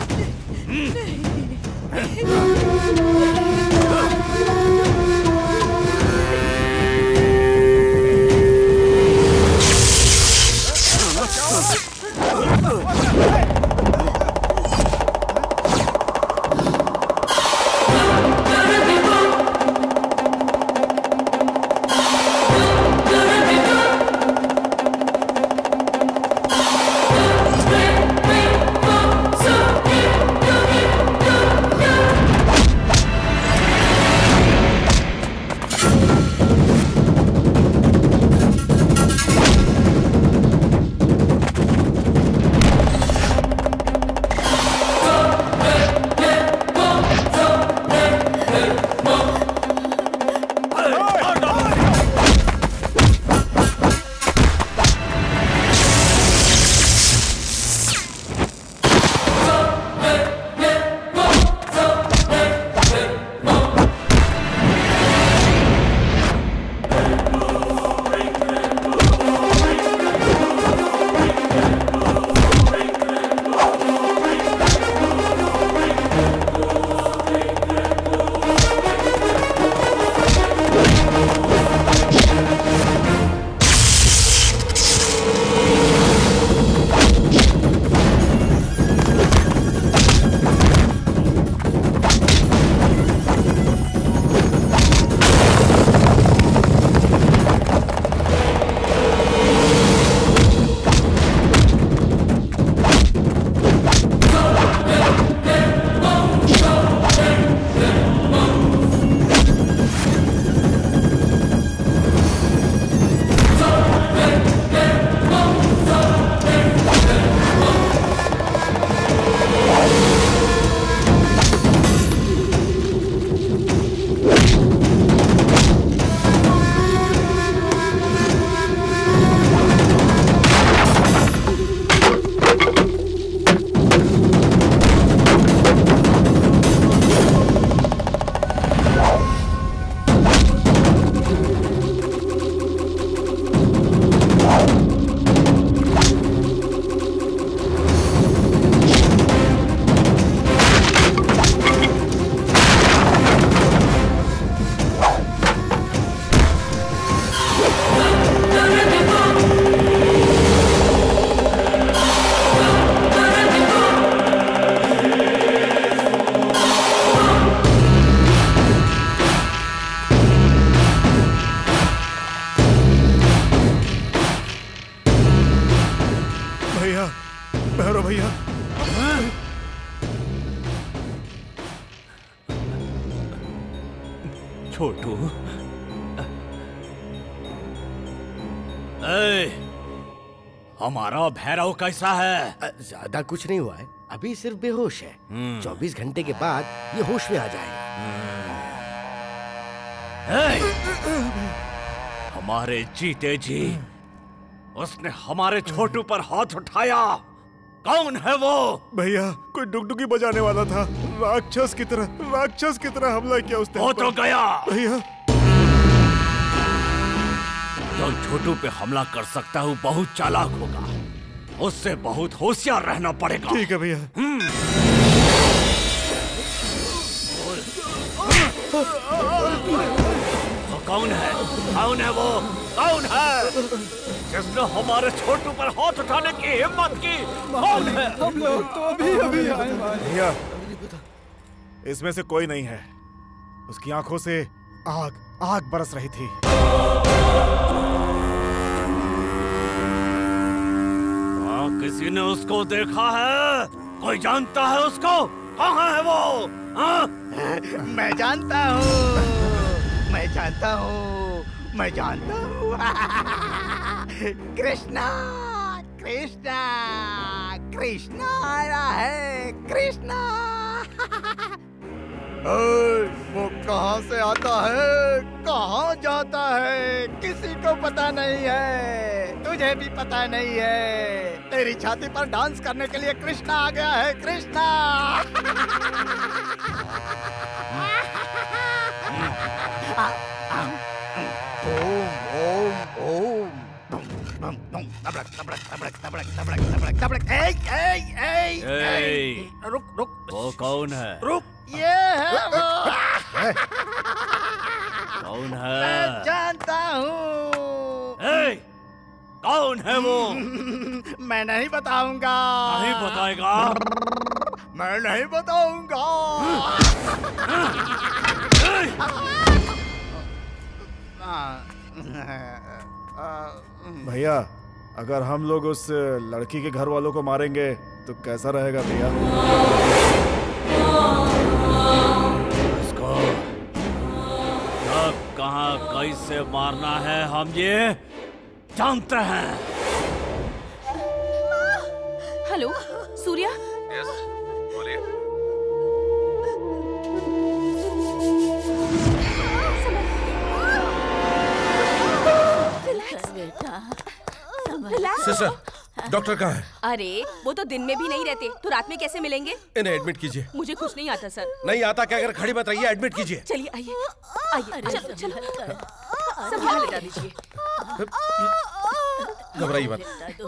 छोटू, ए, हमारा भैरव कैसा है? ज्यादा कुछ नहीं हुआ है, अभी सिर्फ बेहोश है। चौबीस घंटे के बाद ये होश में आ जाएगा। हमारे जीते जी उसने हमारे छोटू पर हाथ उठाया। कौन है वो? भैया कोई डुगडुगी बजाने वाला था, राक्षस की तरह राक्षस की तरह हमला किया उसने। वो तो गया भैया। जो छोटू पे हमला कर सकता है वो बहुत चालाक होगा, उससे बहुत होशियार रहना पड़ेगा। ठीक है भैया। वो कौन है? कौन है वो? कौन है जिसने हमारे छोटू पर हाथ उठाने की हिम्मत की? कौन है? हम लोग तो अभी अभी आए। भैया इसमें से कोई नहीं है। उसकी आंखों से आग आग बरस रही थी। क्या किसी ने उसको देखा है? कोई जानता है उसको? कहाँ है वो? हाँ? मैं जानता हूँ, मैं जानता हूँ, मैं जानता हूँ। कृष्णा, कृष्णा, कृष्णा आया है, कृष्णा। वो कहाँ से आता है, कहाँ जाता है, किसी को पता नहीं है, तुझे भी पता नहीं है। तेरी छाती पर डांस करने के लिए कृष्णा आ गया है, कृष्णा। ओम ओम ओम तबड़क तबड़क तबड़क तबड़क तबड़क तबड़क तबड़क। ए ए ए रुक रुक। वो कौन है? रुक, ये है वो। कौन है? मैं जानता हूँ। कौन है वो? मैं नहीं बताऊंगा। नहीं बताएगा? मैं नहीं बताऊंगा। भैया अगर हम लोग उस लड़की के घर वालों को मारेंगे तो कैसा रहेगा भैया? इसको कब कहाँ कैसे मारना है हम ये जानते हैं। हेलो सूर्या। यस बोलिए। सिस्टर डॉक्टर कहाँ है? अरे वो तो दिन में भी नहीं रहते, तो रात में कैसे मिलेंगे? इन्हें एडमिट कीजिए। मुझे कुछ नहीं आता सर। नहीं आता क्या? अगर खड़ी मत रहिए, एडमिट कीजिए। चलिए आइए आइए, चलो चलो सब यहाँ लेटा दीजिए। घबराइए मत।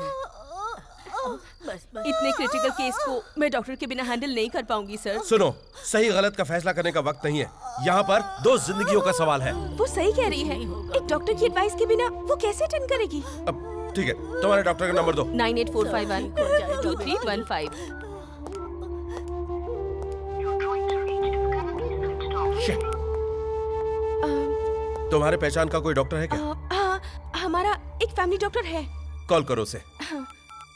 इतने क्रिटिकल केस को मैं डॉक्टर के बिना हैंडल नहीं कर पाऊंगी सर। सुनो, सही गलत का फैसला करने का वक्त नहीं है। यहाँ पर दो जिंदगियों का सवाल है। वो सही कह रही है, एक डॉक्टर की एडवाइस के बिना वो कैसे अटेंड करेगी? अब ठीक है, तुम्हारे डॉक्टर का नंबर दो। Nine eight four five one two three one five. तुम्हारे पहचान का कोई डॉक्टर है क्या? हाँ, हमारा एक फैमिली डॉक्टर है। कॉल करो उसे। हाँ।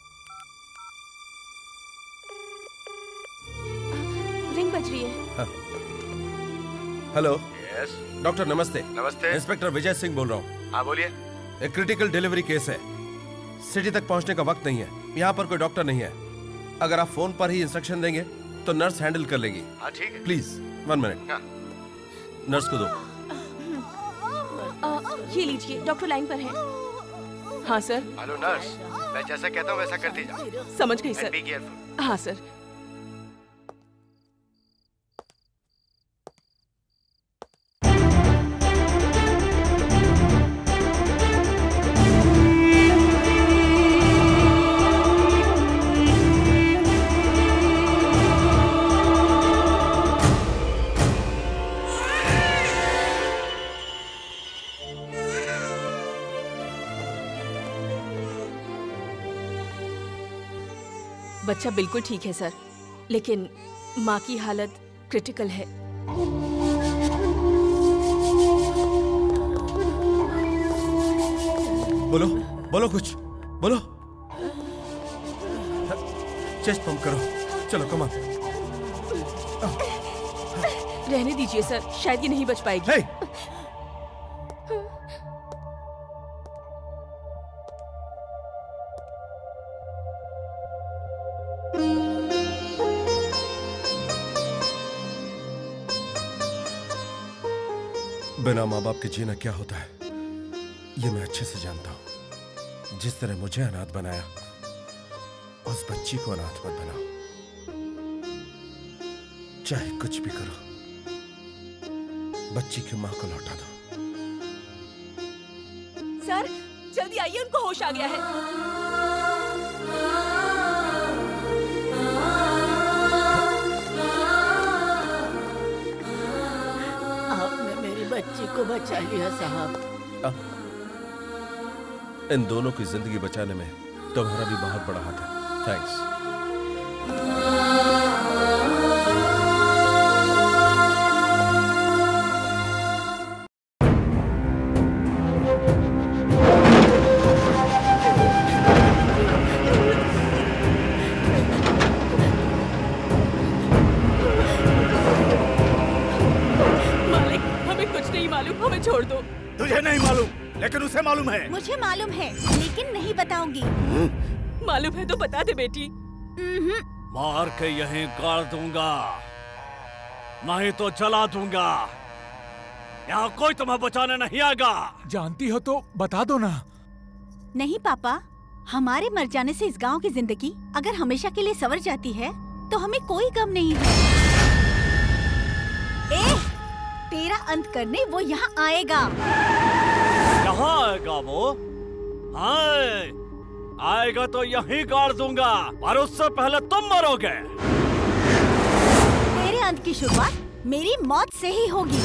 रिंग बज रही है। हाँ। हेलो। यस डॉक्टर नमस्ते। नमस्ते। इंस्पेक्टर विजय सिंह बोल रहा हूँ। हाँ बोलिए। एक क्रिटिकल डिलीवरी केस है, सिटी तक पहुंचने का वक्त नहीं है, यहाँ पर कोई डॉक्टर नहीं है। अगर आप फोन पर ही इंस्ट्रक्शन देंगे तो नर्स हैंडल कर लेगी। हाँ ठीक है। Please one minute. हाँ। नर्स को दो। आ, ये लीजिए, डॉक्टर लाइन पर है। हाँ सर। हेलो नर्स, मैं जैसा कहता हूँ वैसा करती जाओ। समझ गई सर। Be careful. हाँ सर। बच्चा बिल्कुल ठीक है सर, लेकिन माँ की हालत क्रिटिकल है। बोलो बोलो कुछ बोलो। चेस्ट पंप करो, चलो कम ऑन। रहने दीजिए सर, शायद ये नहीं बच पाएगी। hey! बिना माँ बाप के जीना क्या होता है ये मैं अच्छे से जानता हूं। जिस तरह मुझे अनाथ बनाया उस बच्ची को अनाथ मत बनाओ। चाहे कुछ भी करो, बच्ची की मां को लौटा दो। सर जल्दी आइए, उनको होश आ गया है। आपने मेरी बच्ची को बचा लिया साहब। इन दोनों की जिंदगी बचाने में तुम्हारा भी बहुत बड़ा हाथ है। थैंक्स। छोड़ दो। तुझे नहीं मालूम लेकिन उसे मालूम है। मुझे मालूम है लेकिन नहीं बताऊंगी। मालूम है तो बता दे बेटी। मार के यहीं गाड़ दूंगा, नहीं तो जला दूंगा। यहाँ कोई तुम्हें बचाने नहीं आएगा। जानती हो तो बता दो ना। नहीं पापा, हमारे मर जाने से इस गांव की जिंदगी अगर हमेशा के लिए संवर जाती है तो हमें कोई गम नहीं है। ए, तेरा अंत करने वो यहाँ आएगा। यहाँ आएगा वो? आए, आएगा तो यहीं गाड़ दूंगा, और उससे पहले तुम मरोगे। तेरे अंत की शुरुआत मेरी मौत से ही होगी।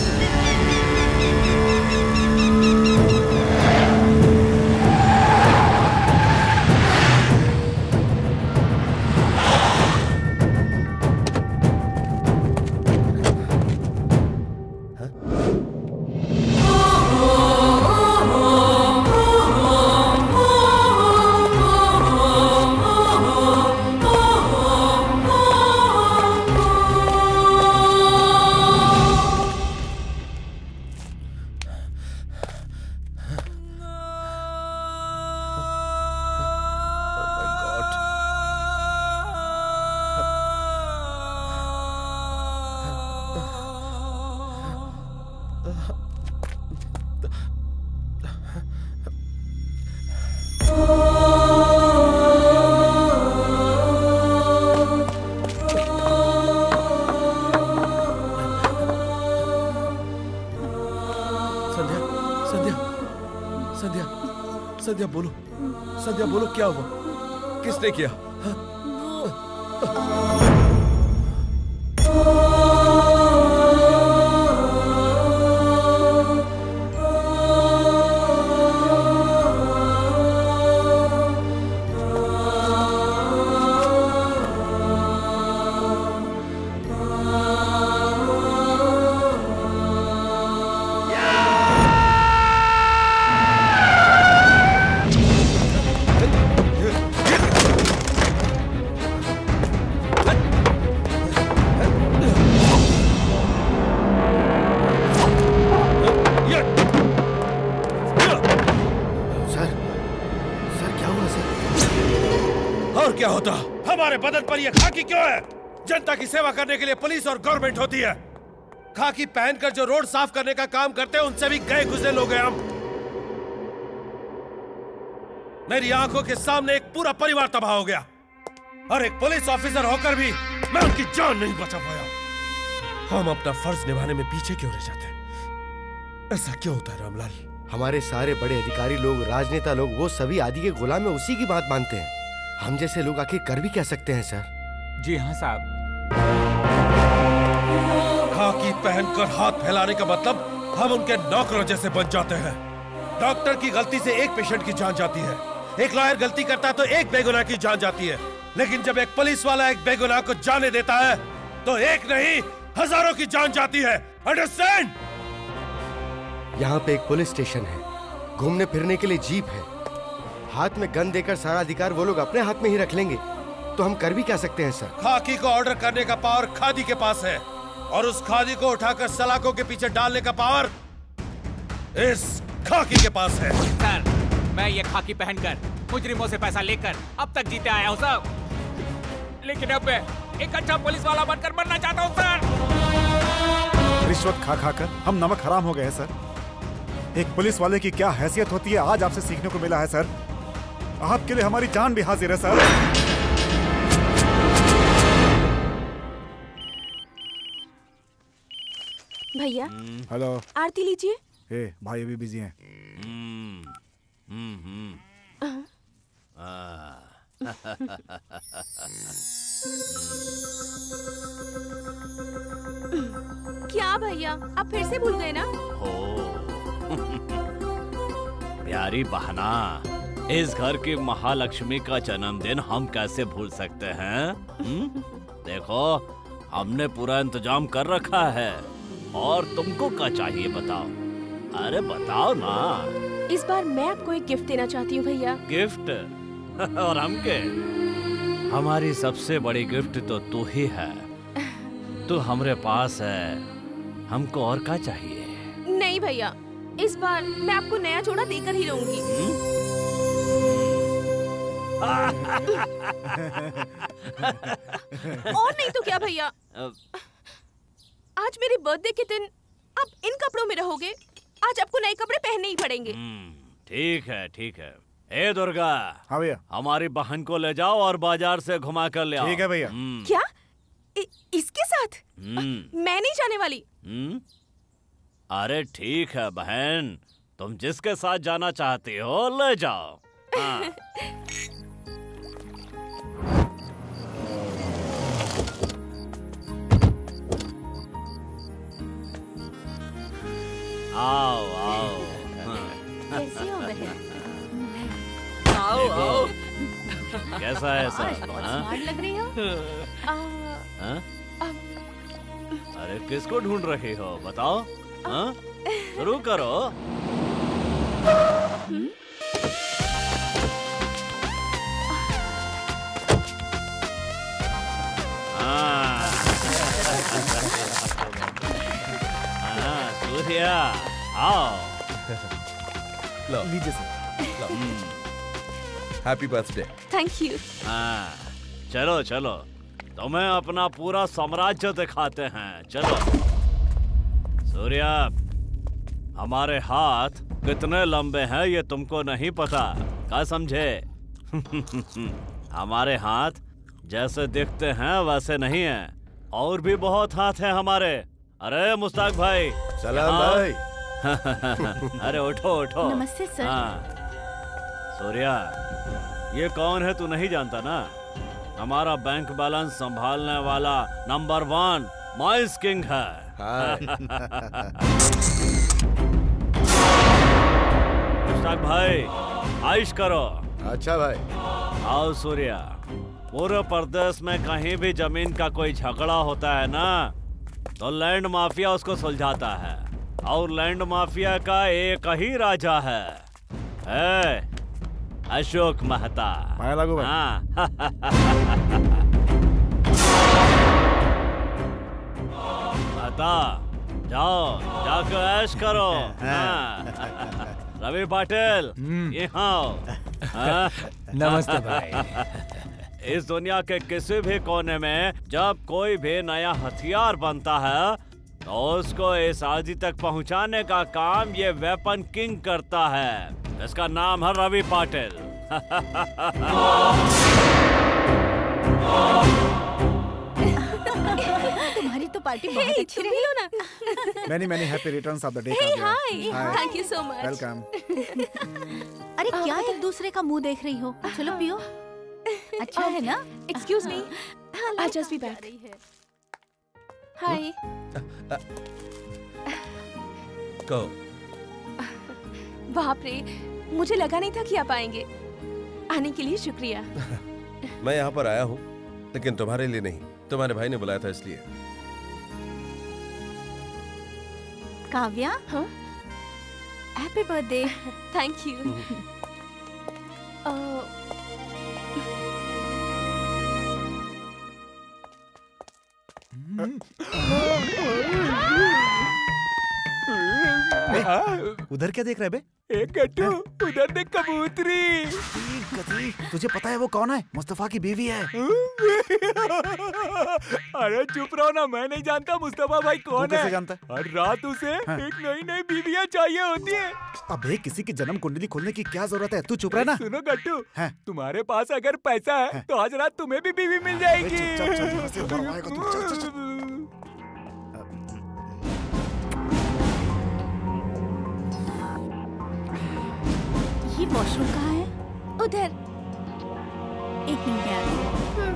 संध्या बोलो, संध्या बोलो क्या हुआ? किसने किया? क्या होता? हमारे बदन पर यह खाकी क्यों है? जनता की सेवा करने के लिए पुलिस और गवर्नमेंट होती है। खाकी पहनकर जो रोड साफ करने का काम करते हैं उनसे भी गए गुजरे लोग हैं हम। मेरी आंखों के सामने एक पूरा परिवार तबाह हो गया और एक पुलिस ऑफिसर होकर भी मैं उनकी जान नहीं बचा पाया। हम अपना फर्ज निभाने में पीछे क्यों रह जाते हैं? ऐसा क्यों होता है रामलाल? हमारे सारे बड़े अधिकारी लोग, राजनेता लोग, वो सभी आदि के गुलाम में उसी की बात मानते हैं। हम जैसे लोग आखिर कर भी क्या सकते हैं सर? जी हाँ साहब। खाकी पहनकर हाथ फैलाने का मतलब हम उनके नौकरों जैसे बन जाते हैं। डॉक्टर की गलती से एक पेशेंट की जान जाती है, एक लॉयर गलती करता है तो एक बेगुनाह की जान जाती है, लेकिन जब एक पुलिस वाला एक बेगुनाह को जाने देता है तो एक नहीं हजारों की जान जाती है। अंडरस्टैंड? यहाँ पे एक पुलिस स्टेशन है, घूमने फिरने के लिए जीप है, हाथ में गन देकर सारा अधिकार वो लोग अपने हाथ में ही रख लेंगे तो हम कर भी क्या सकते हैं सर? खाकी को ऑर्डर करने का पावर खादी के पास है और उस खादी को उठाकर सलाखों के पीछे डालने का पावर इस खाकी के पास है। सर, मैं ये खाकी पहनकर मुजरिमों से पैसा लेकर अब तक जीते आया हूँ सर, लेकिन अब मैं एक अच्छा पुलिस वाला बनकर मरना चाहता हूँ सर। रिश्वत खा खा कर हम नमक हराम हो गए हैं सर। एक पुलिस वाले की क्या हैसियत होती है आज आपसे सीखने को मिला है सर। आपके लिए हमारी जान भी हाजिर है सर। भैया हेलो। आरती लीजिए। ए भाई अभी बिजी हैं। क्या भैया आप फिर से भूल गए ना? हो प्यारी बहना, इस घर की महालक्ष्मी का जन्मदिन हम कैसे भूल सकते हैं? हुँ? देखो हमने पूरा इंतजाम कर रखा है और तुमको क्या चाहिए बताओ। अरे बताओ ना। इस बार मैं आपको एक गिफ्ट देना चाहती हूँ भैया। गिफ्ट? और हम के? हमारी सबसे बड़ी गिफ्ट तो तू ही है। तू हमारे पास है, हमको और क्या चाहिए? नहीं भैया, इस बार मैं आपको नया जोड़ा देकर ही रहूंगी। और नहीं तो क्या भैया, आज मेरे बर्थडे के दिन आप इन कपड़ों में रहोगे। आज आपको नए कपड़े पहनने ही पड़ेंगे। ठीक है ठीक है। ए दुर्गा। हाँ भैया। हमारी बहन को ले जाओ और बाजार से घुमा कर ले आओ। ठीक है भैया। क्या इ, इसके साथ? मैं नहीं जाने वाली। हम्म? अरे ठीक है बहन, तुम जिसके साथ जाना चाहती हो ले जाओ। हाँ। आओ आओ। कैसे हो बहन? आओ आओ। कैसा है सब? स्मार्ट लग रही हो। हाँ? अरे किसको ढूंढ रही हो बताओ? हाँ? शुरू करो। हाँ। हाँ, सूर्या आओ। लो लीजिए sir. Happy birthday. Thank you. हाँ, चलो चलो तुम्हें अपना पूरा साम्राज्य दिखाते हैं। चलो सूर्या, हमारे हाथ कितने लंबे हैं ये तुमको नहीं पता, क्या समझे? हमारे हाथ जैसे दिखते हैं वैसे नहीं हैं, और भी बहुत हाथ हैं हमारे। अरे मुस्ताक भाई। सलाम भाई। अरे उठो उठो। नमस्ते सर। हाँ। सूर्या, ये कौन है तू नहीं जानता ना? हमारा बैंक बैलेंस संभालने वाला नंबर वन माइस किंग है। मुस्ताक भाई आइश करो। अच्छा भाई। आओ सूर्या, पूरे प्रदेश में कहीं भी जमीन का कोई झगड़ा होता है ना, तो लैंड माफिया उसको सुलझाता है, और लैंड माफिया का एक ही राजा है, है अशोक मेहता। भाई लागू भाई। हाँ। मेहता जाओ, जाकर ऐश करो। हाँ। रवि पाटिल यहाँ। हाँ? नमस्ते भाई। इस दुनिया के किसी भी कोने में जब कोई भी नया हथियार बनता है तो उसको इस आदि तक पहुंचाने का काम ये वेपन किंग करता है। इसका नाम है रवि पाटिल। तुम्हारी तो पार्टी बहुत अच्छी रही। लो ना। Many many happy returns of the day. Hey, hi. Thank you so much. Welcome. अरे क्या एक दूसरे का मुंह देख रही हो? चलो पियो। अच्छा है ना? Excuse me. I'll just be back. Hi. कहो। बाप रे, मुझे लगा नहीं था कि आप आएंगे। आने के लिए शुक्रिया। मैं यहाँ पर आया हूँ, लेकिन तुम्हारे लिए नहीं, तुम्हारे भाई ने बुलाया था इसलिए। काव्या, हाँ? Happy birthday. Thank you. उधर क्या देख रहे बे? एक गट्टू उधर देख कबूतरी। तुझे पता है वो कौन है? मुस्तफा की बीवी है। अरे चुप रहो ना, मैं नहीं जानता मुस्तफा भाई कौन है। कैसे जानता है? हर रात उसे हाँ। एक नई नई बीवियां चाहिए होती है। अबे किसी की जन्म कुंडली खोलने की क्या जरूरत है? तू चुप रह ना। सुनो गट्टू, हाँ। तुम्हारे पास अगर पैसा है तो आज रात तुम्हें भी बीवी मिल जाएगी। चल, चल, चल, ऐसे मरवाएगा तू, चल, चल, चल। ये वॉशरूम कहाँ है? उधर। एक मिनट में आ रही हूँ।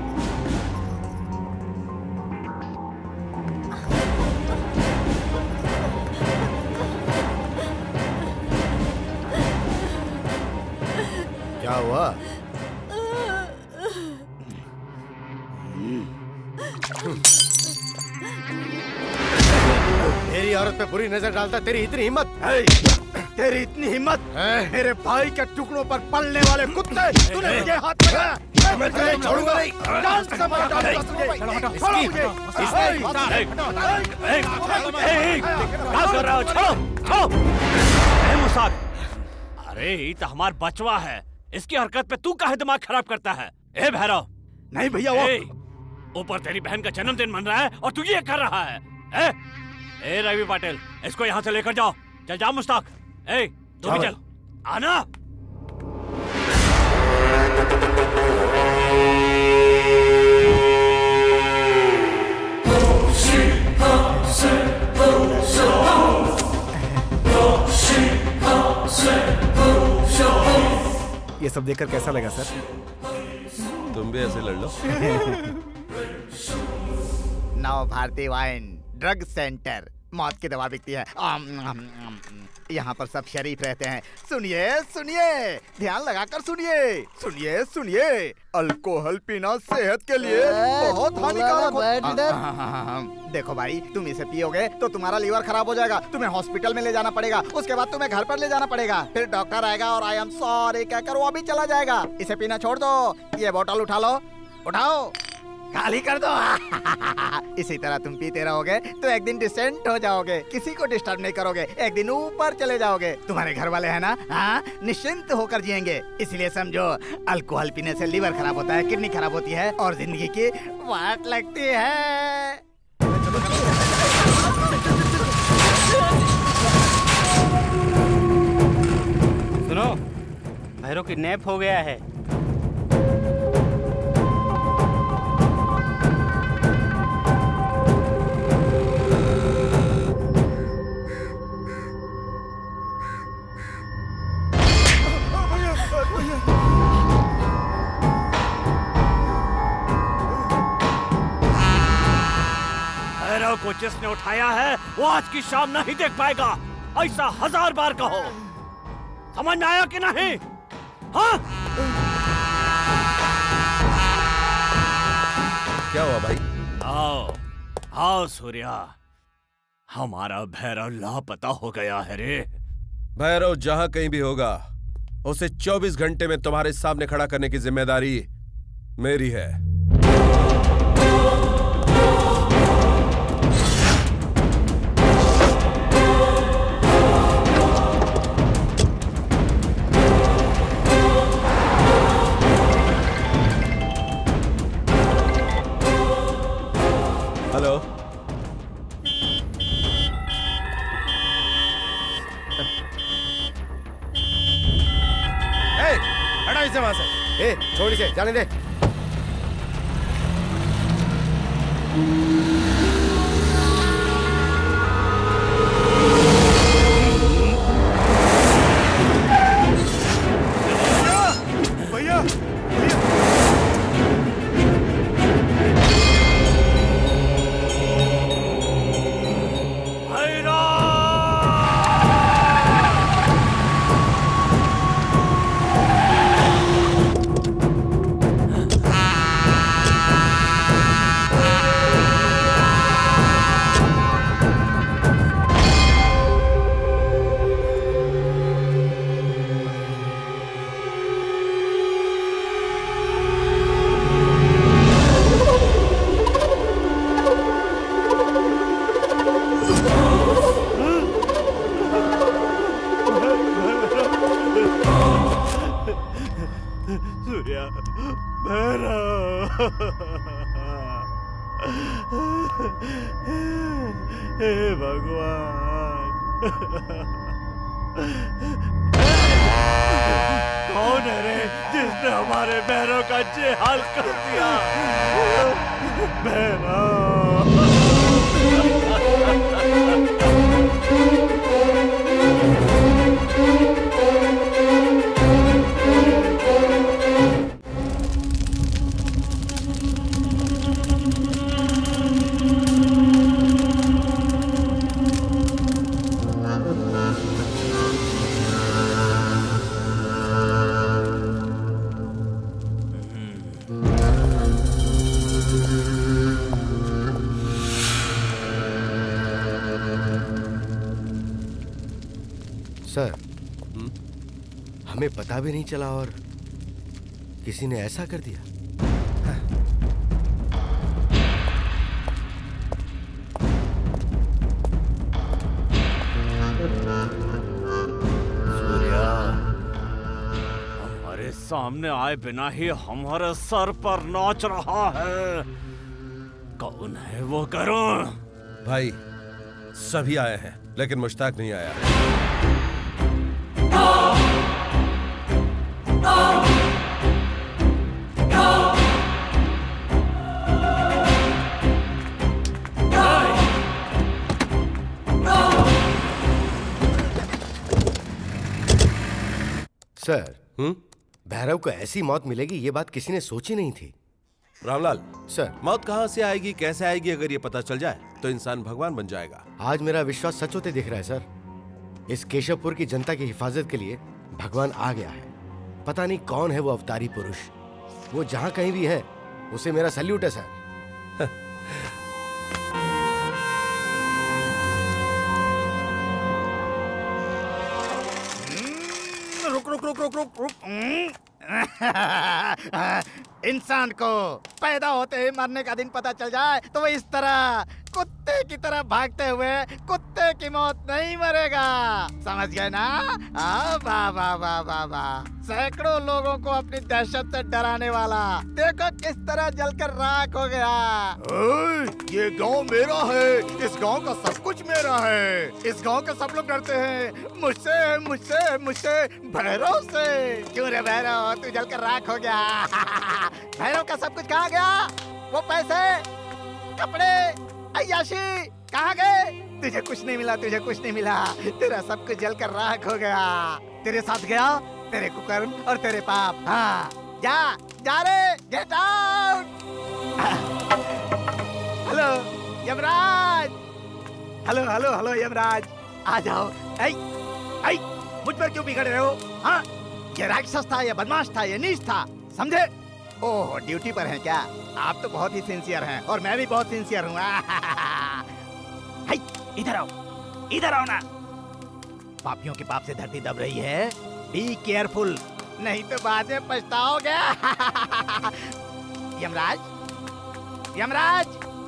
क्या हुआ? मेरी औरत पे बुरी नजर डालता, तेरी इतनी हिम्मत? तेरी इतनी हिम्मत? मेरे भाई के टुकड़ों पर पलने वाले कुत्ते, तूने मुझे हाथ लगाया। मैं तुझे छोड़ूंगा नहीं। जान से मार डालूंगा तुझे। छोड़ो मुझे। क्या कर रहा हो? छोड़ो, छोड़ो। ए मुसाक, अरे ये तो हमार बचवा है, इसकी हरकत पे तू काहे दिमाग खराब करता है? ए भैरव। नहीं भैया, वो ऊपर तेरी बहन का जन्मदिन मन रहा है और तू ये कर रहा है। ए, ए रवि पाटिल, इसको यहाँ से लेकर जाओ। चल जा मुस्ताक। ए, तू भी चल। आना। ये सब देखकर कैसा लगा सर? तुम भी ऐसे लड़ लो। नव भारतीय वाइन ड्रग सेंटर, मौत की दवा बिकती है। आम, आम, आम, यहाँ पर सब शरीफ रहते हैं। सुनिए सुनिए, ध्यान लगाकर सुनिए सुनिए सुनिए। अल्कोहल पीना सेहत के लिए बहुत हानिकारक होता है। देखो भाई, तुम इसे पियोगे तो तुम्हारा लीवर खराब हो जाएगा, तुम्हें हॉस्पिटल में ले जाना पड़ेगा, उसके बाद तुम्हें घर पर ले जाना पड़ेगा, फिर डॉक्टर आएगा और आई एम सॉरी कहकर वो भी चला जाएगा। इसे पीना छोड़ दो। ये बोतल उठा लो, उठाओ, खाली कर दो। इसी तरह तुम पीते रहोगे तो एक दिन डिसेंट हो जाओगे, किसी को डिस्टर्ब नहीं करोगे, एक दिन ऊपर चले जाओगे। तुम्हारे घर वाले है ना, हाँ, निश्चिंत होकर जिएंगे। इसलिए समझो, अल्कोहल पीने से लीवर खराब होता है, किडनी खराब होती है और जिंदगी की वाट लगती है। सुनो, भैरव किडनैप हो गया है। भैरव को जिसने उठाया है वो आज की शाम नहीं देख पाएगा। ऐसा हजार बार कहो। समझ में आया कि नहीं? हाँ? क्या हुआ भाई? आओ आओ सूर्या, हमारा भैरव लापता हो गया है रे। भैरव जहां कहीं भी होगा, उसे चौबीस घंटे में तुम्हारे सामने खड़ा करने की जिम्मेदारी मेरी है। हेलो, हटा इसे वहां से। ए, छोड़ इसे, जाने दे। भैया, भैरव हे भगवान, कौन है रे जिसने हमारे बहनों का ये हाल कर दिया? बहनों, सर, हमें पता भी नहीं चला और किसी ने ऐसा कर दिया। सूर्या, हमारे सामने आए बिना ही हमारे सर पर नाच रहा है। कौन है वो करुण? भाई, सभी आए हैं लेकिन मुश्ताक नहीं आया। सर, हम्म भैरव को ऐसी मौत मिलेगी ये बात किसी ने सोची नहीं थी। रामलाल सर, मौत कहां से आएगी, कैसे आएगी, अगर ये पता चल जाए तो इंसान भगवान बन जाएगा। आज मेरा विश्वास सच होते दिख रहा है सर। इस केशवपुर की जनता की हिफाजत के लिए भगवान आ गया है। पता नहीं कौन है वो अवतारी पुरुष। वो जहां कहीं भी है उसे मेरा सैल्यूट है सर। रुक रुक रुक रुक रुक रुक इंसान को पैदा होते ही मरने का दिन पता चल जाए तो वो इस तरह कुत्ते की तरह भागते हुए कुत्ते की मौत नहीं मरेगा। समझ गए ना? वाह वाह वाह वाह वाह, सैकड़ों लोगों को अपनी दहशत से डराने वाला देखो किस तरह जलकर राख हो गया। ये गांव मेरा है, इस गांव का सब कुछ मेरा है। इस गांव के सब लोग डरते हैं मुझसे मुझसे मुझसे भैरव से। क्यों रे भैरव, तू जलकर राख हो गया। भैरव का सब कुछ कहाँ गया? वो पैसे, कपड़े, अय्याशी कहाँ गए? तुझे कुछ नहीं मिला, तुझे कुछ नहीं मिला। तेरा सब कुछ जलकर राख हो गया। तेरे साथ गया तेरे कुकर्म और तेरे पाप। हाँ, जा जा रे, get out. Hello Yamraj, hello hello hello Yamraj, आ जाओ। ऐ, ऐ, मुझ पर क्यों बिगड़ रहे हो? हाँ, ये राक्षस था, ये बदमाश था, ये नीच था, समझे? ओह, ड्यूटी पर हैं क्या? आप तो बहुत ही सिंसियर हैं और मैं भी बहुत सिंसियर हूँ। इधर आओ, इधर आओ ना। पापियों के पाप से धरती दब रही है। बी केयरफुल, नहीं तो बाद में पछताओगे। यमराज, यमराज,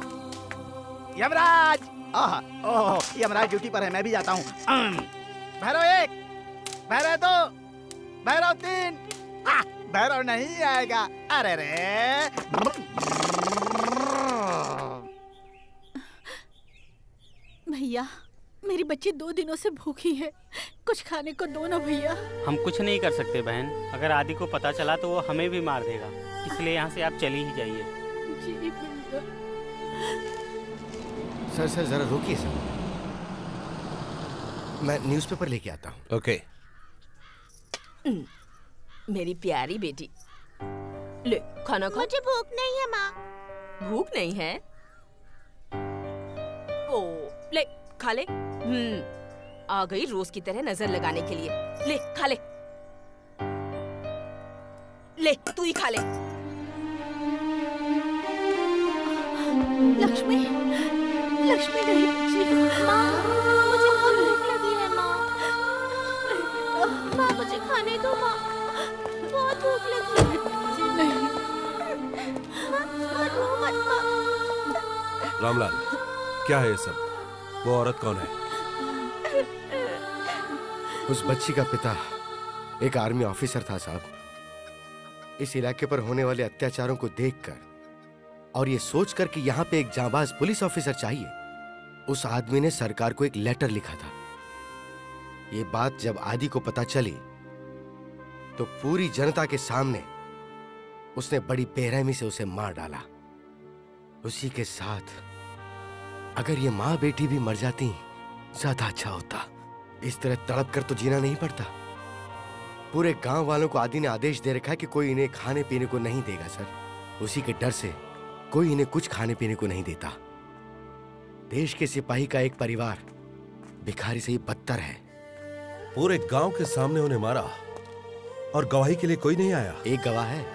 यमराज। आह, ओह, यमराज ड्यूटी पर है, मैं भी जाता हूँ। भैरव एक, भैरव दो, भैरव तीन। आ, भैरव नहीं आएगा। अरे रे, भैया, मेरी बच्ची दो दिनों से भूखी है, कुछ खाने को दो ना भैया। हम कुछ नहीं कर सकते बहन, अगर आदि को पता चला तो वो हमें भी मार देगा, इसलिए यहाँ से आप चली ही जाइए। जी भैया। सर सर जरा रोकिए सर, मैं न्यूज़पेपर लेके आता हूँ। ओके। मेरी प्यारी बेटी, ले खाना खा। मुझे भूख नहीं है माँ। भूख नहीं है? ओ, ले खा ले। हम्म, आ गई रोज की तरह नजर लगाने के लिए। ले खा ले, ले तू ही खा ले। लक्ष्मी, लक्ष्मी नहीं बच्ची। माँ, मुझे बहुत भूख लगी है माँ। माँ मुझे खाने दो माँ, बहुत भूख लगी है। नहीं। माँ, मत रो मत माँ। रामलाल, क्या है ये सब? वो औरत कौन है? उस बच्ची का पिता एक आर्मी ऑफिसर था साहब। इस इलाके पर होने वाले अत्याचारों को देखकर और ये सोचकर कि यहाँ पे एक जांबाज पुलिस ऑफिसर चाहिए, उस आदमी ने सरकार को एक लेटर लिखा था। ये बात जब आदि को पता चली तो पूरी जनता के सामने उसने बड़ी बेरहमी से उसे मार डाला। उसी के साथ अगर ये माँ बेटी भी मर जाती ज्यादा अच्छा होता। इस तरह तड़प कर तो जीना नहीं पड़ता। पूरे गांव वालों को आदि ने आदेश दे रखा है कि कोई इन्हें खाने पीने को नहीं देगा सर। उसी के डर से कोई इन्हें कुछ खाने पीने को नहीं देता। देश के सिपाही का एक परिवार भिखारी से ही बदतर है। पूरे गांव के सामने उन्हें मारा और गवाही के लिए कोई नहीं आया। एक गवाह है।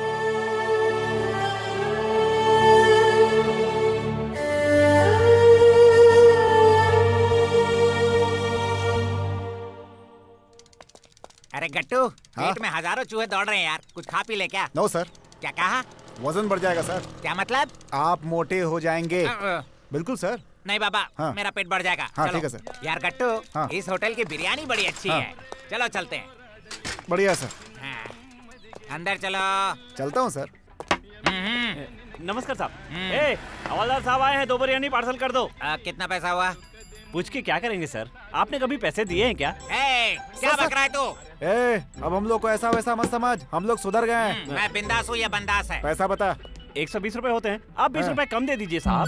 अरे गट्टू, पेट में हजारों चूहे दौड़ रहे हैं यार, कुछ खा पी ले क्या? No sir. क्या कहा? वजन बढ़ जाएगा सर। क्या मतलब? आप मोटे हो जाएंगे। बिल्कुल सर। नहीं बाबा, हाँ। मेरा पेट बढ़ जाएगा। हाँ, चलो। ठीक है सर। यार गट्टू, हाँ। इस होटल की बिरयानी बड़ी अच्छी हाँ। है। चलो चलते हैं। बढ़िया सर। हाँ। अंदर चलो। चलता हूँ सर। नमस्कार साहब। ए, हवलदार साहब आए हैं, दो बिरयानी पार्सल कर दो। आ, कितना पैसा हुआ? पूछ के क्या करेंगे सर? आपने कभी पैसे दिए हैं क्या? ए, क्या बक रहा है तू? ए, अब हम लोग को ऐसा वैसा मत समझ, हम लोग सुधर गए हैं। मैं बिंदास हूँ या बंदास है? पैसा बता। एक सौ बीस रूपए होते हैं, आप बीस रूपए कम दे दीजिए साहब।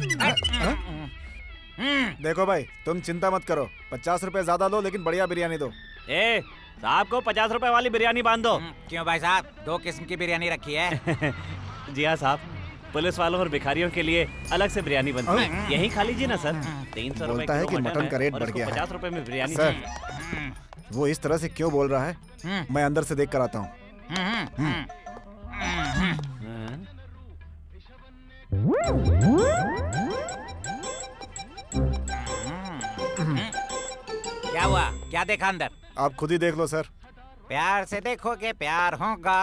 देखो भाई, तुम चिंता मत करो, पचास रुपए ज्यादा लो लेकिन बढ़िया बिरयानी दो। ए, साहब को पचास रुपए वाली बिरयानी बांध दो। क्यों भाई साहब, दो किस्म की बिरयानी रखी है? जी हाँ साहब, पुलिस वालों और भिखारियों के लिए अलग से बिरयानी बनती है। यही खा लीजिए ना सर। तीन सौ बोलता है कि मटन का रेट बढ़ गया है। पचास रुपए में बिरयानी। सर, वो इस तरह से क्यों बोल रहा है, मैं अंदर से देख कर आता हूँ। क्या हुआ? क्या देखा अंदर? आप खुद ही देख लो सर। प्यार से देखोगे प्यार होगा।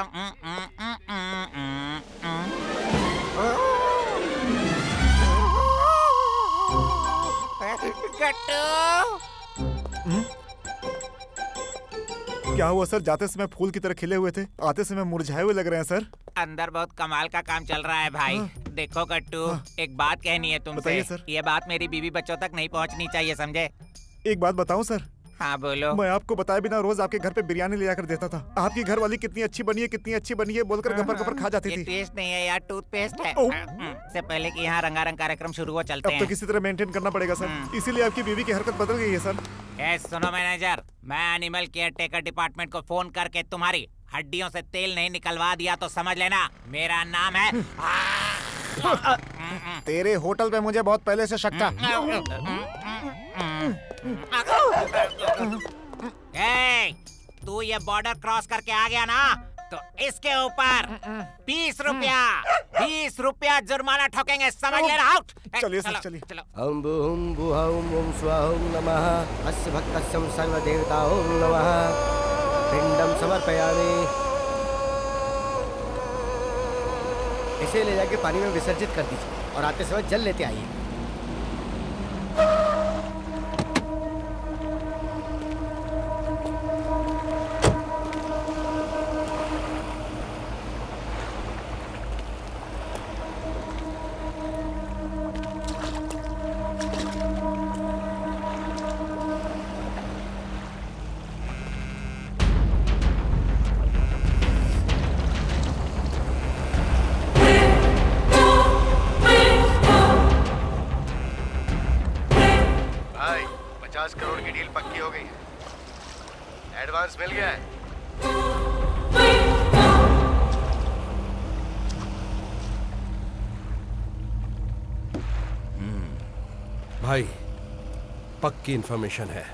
क्या हुआ सर? जाते समय फूल की तरह खिले हुए थे, आते समय मुरझाए हुए लग रहे हैं सर। अंदर बहुत कमाल का काम चल रहा है भाई। देखो कट्टू, एक बात कहनी है तुमसे। बताइए सर। ये बात मेरी बीवी बच्चों तक नहीं पहुंचनी चाहिए, समझे? एक बात बताऊं सर? हाँ बोलो। मैं आपको बताए बिना रोज आपके घर पे बिरयानी ले जाकर देता था। आपकी घर वाली कितनी अच्छी बनी है, कितनी अच्छी बनी है बोलकर गपर गपर खा जाती ये थी। टेस्ट नहीं है यार, टूथपेस्ट है। इससे पहले कि यहाँ रंगारंग कार्यक्रम शुरू हो, चलते अब हैं। तो किसी तरह मेंटेन करना पड़ेगा सर, इसीलिए आपकी बीवी की हरकत बदल गई है सर। ए, सुनो मैनेजर, मैं एनिमल केयर टेकर डिपार्टमेंट को फोन करके तुम्हारी हड्डियों से तेल नहीं निकलवा दिया तो समझ लेना मेरा नाम है। तेरे होटल पे मुझे बहुत पहले से शक था। ए, तू ये बॉर्डर क्रॉस करके आ गया ना, तो इसके ऊपर बीस रुपया बीस रुपया जुर्माना ठोकेंगे, समझ लेना। आउट। चलिए सर, चलिए। अम्बु हुम्बु हौं ओम स्वाहों नमः अस्य भक्तस्यं सर्वदेवताओं नमः पिंडम समर्पयामि। इसे ले जाके पानी में विसर्जित कर दीजिए और आते समय जल लेते आइए। पचास करोड़ की डील पक्की हो गई है, एडवांस मिल गया है। भाई, पक्की इंफॉर्मेशन है।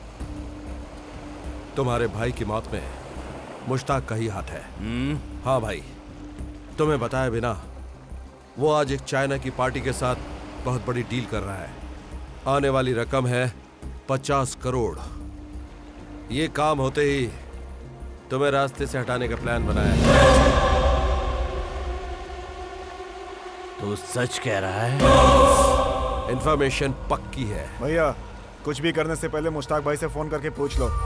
तुम्हारे भाई की मौत में मुश्ताक का ही हाथ है। हाँ भाई, तुम्हें बताए बिना वो आज एक चाइना की पार्टी के साथ बहुत बड़ी डील कर रहा है। आने वाली रकम है पचास करोड़। ये काम होते ही तुम्हें रास्ते से हटाने का प्लान बनाया है। तो सच कह रहा है? इंफॉर्मेशन पक्की है। भैया, कुछ भी करने से पहले मुश्ताक भाई से फोन करके पूछ लो।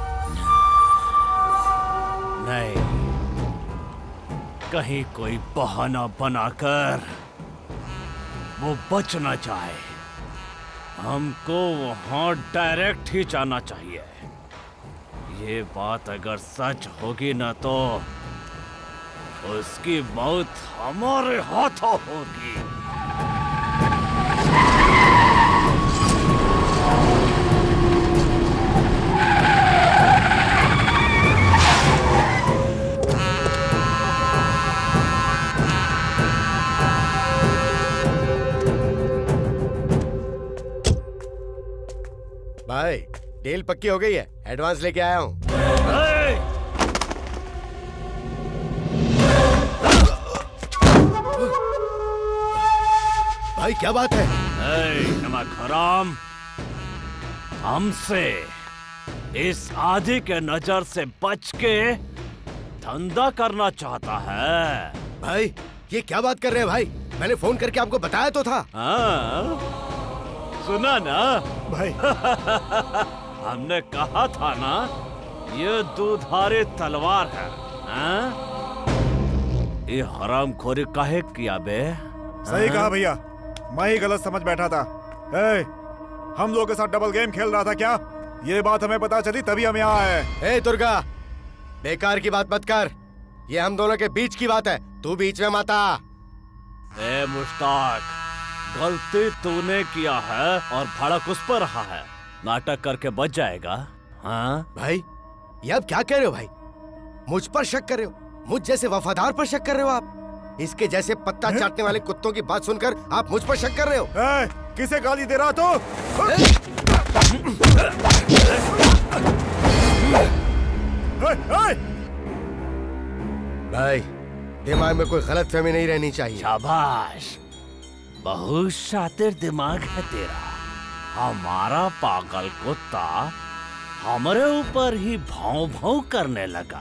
नहीं, कहीं कोई बहाना बनाकर वो बच ना जाए। हमको वहां डायरेक्ट ही जाना चाहिए। ये बात अगर सच होगी ना तो उसकी मौत हमारे हाथों होगी। भाई डील पक्की हो गई है, एडवांस लेके आया हूँ। भाई क्या बात है? नमक हराम, हमसे इस आदि के नजर से बच के धंधा करना चाहता है। भाई ये क्या बात कर रहे हैं भाई? मैंने फोन करके आपको बताया तो था। हाँ सुना ना भाई? हमने कहा था ना ये दुधारी तलवार है। हाँ? ये हरामखोरी काहे किया बे? सही कहा भैया, मैं ही गलत समझ बैठा था। ए, हम लोग के साथ डबल गेम खेल रहा था क्या? ये बात हमें पता चली तभी हम यहाँ आए। ए दुर्गा, बेकार की बात मत कर, ये हम दोनों के बीच की बात है, तू बीच में मत आ। ए मुश्ताक, गलती तूने किया है और भड़क उस पर रहा है। नाटक करके बच जाएगा। हाँ भाई ये अब क्या कह रहे हो भाई? मुझ पर शक कर रहे हो? मुझ जैसे वफादार पर शक कर रहे हो आप? इसके जैसे पत्ता चाटने वाले कुत्तों की बात सुनकर आप मुझ पर शक कर रहे हो? ए, किसे गाली दे रहा तो? ए, ए! भाई दिमाग में कोई गलतफहमी नहीं रहनी चाहिए। शाबाश, बहुत शातिर दिमाग है तेरा। हमारा पागल कुत्ता हमारे ऊपर ही भाव भाव करने लगा।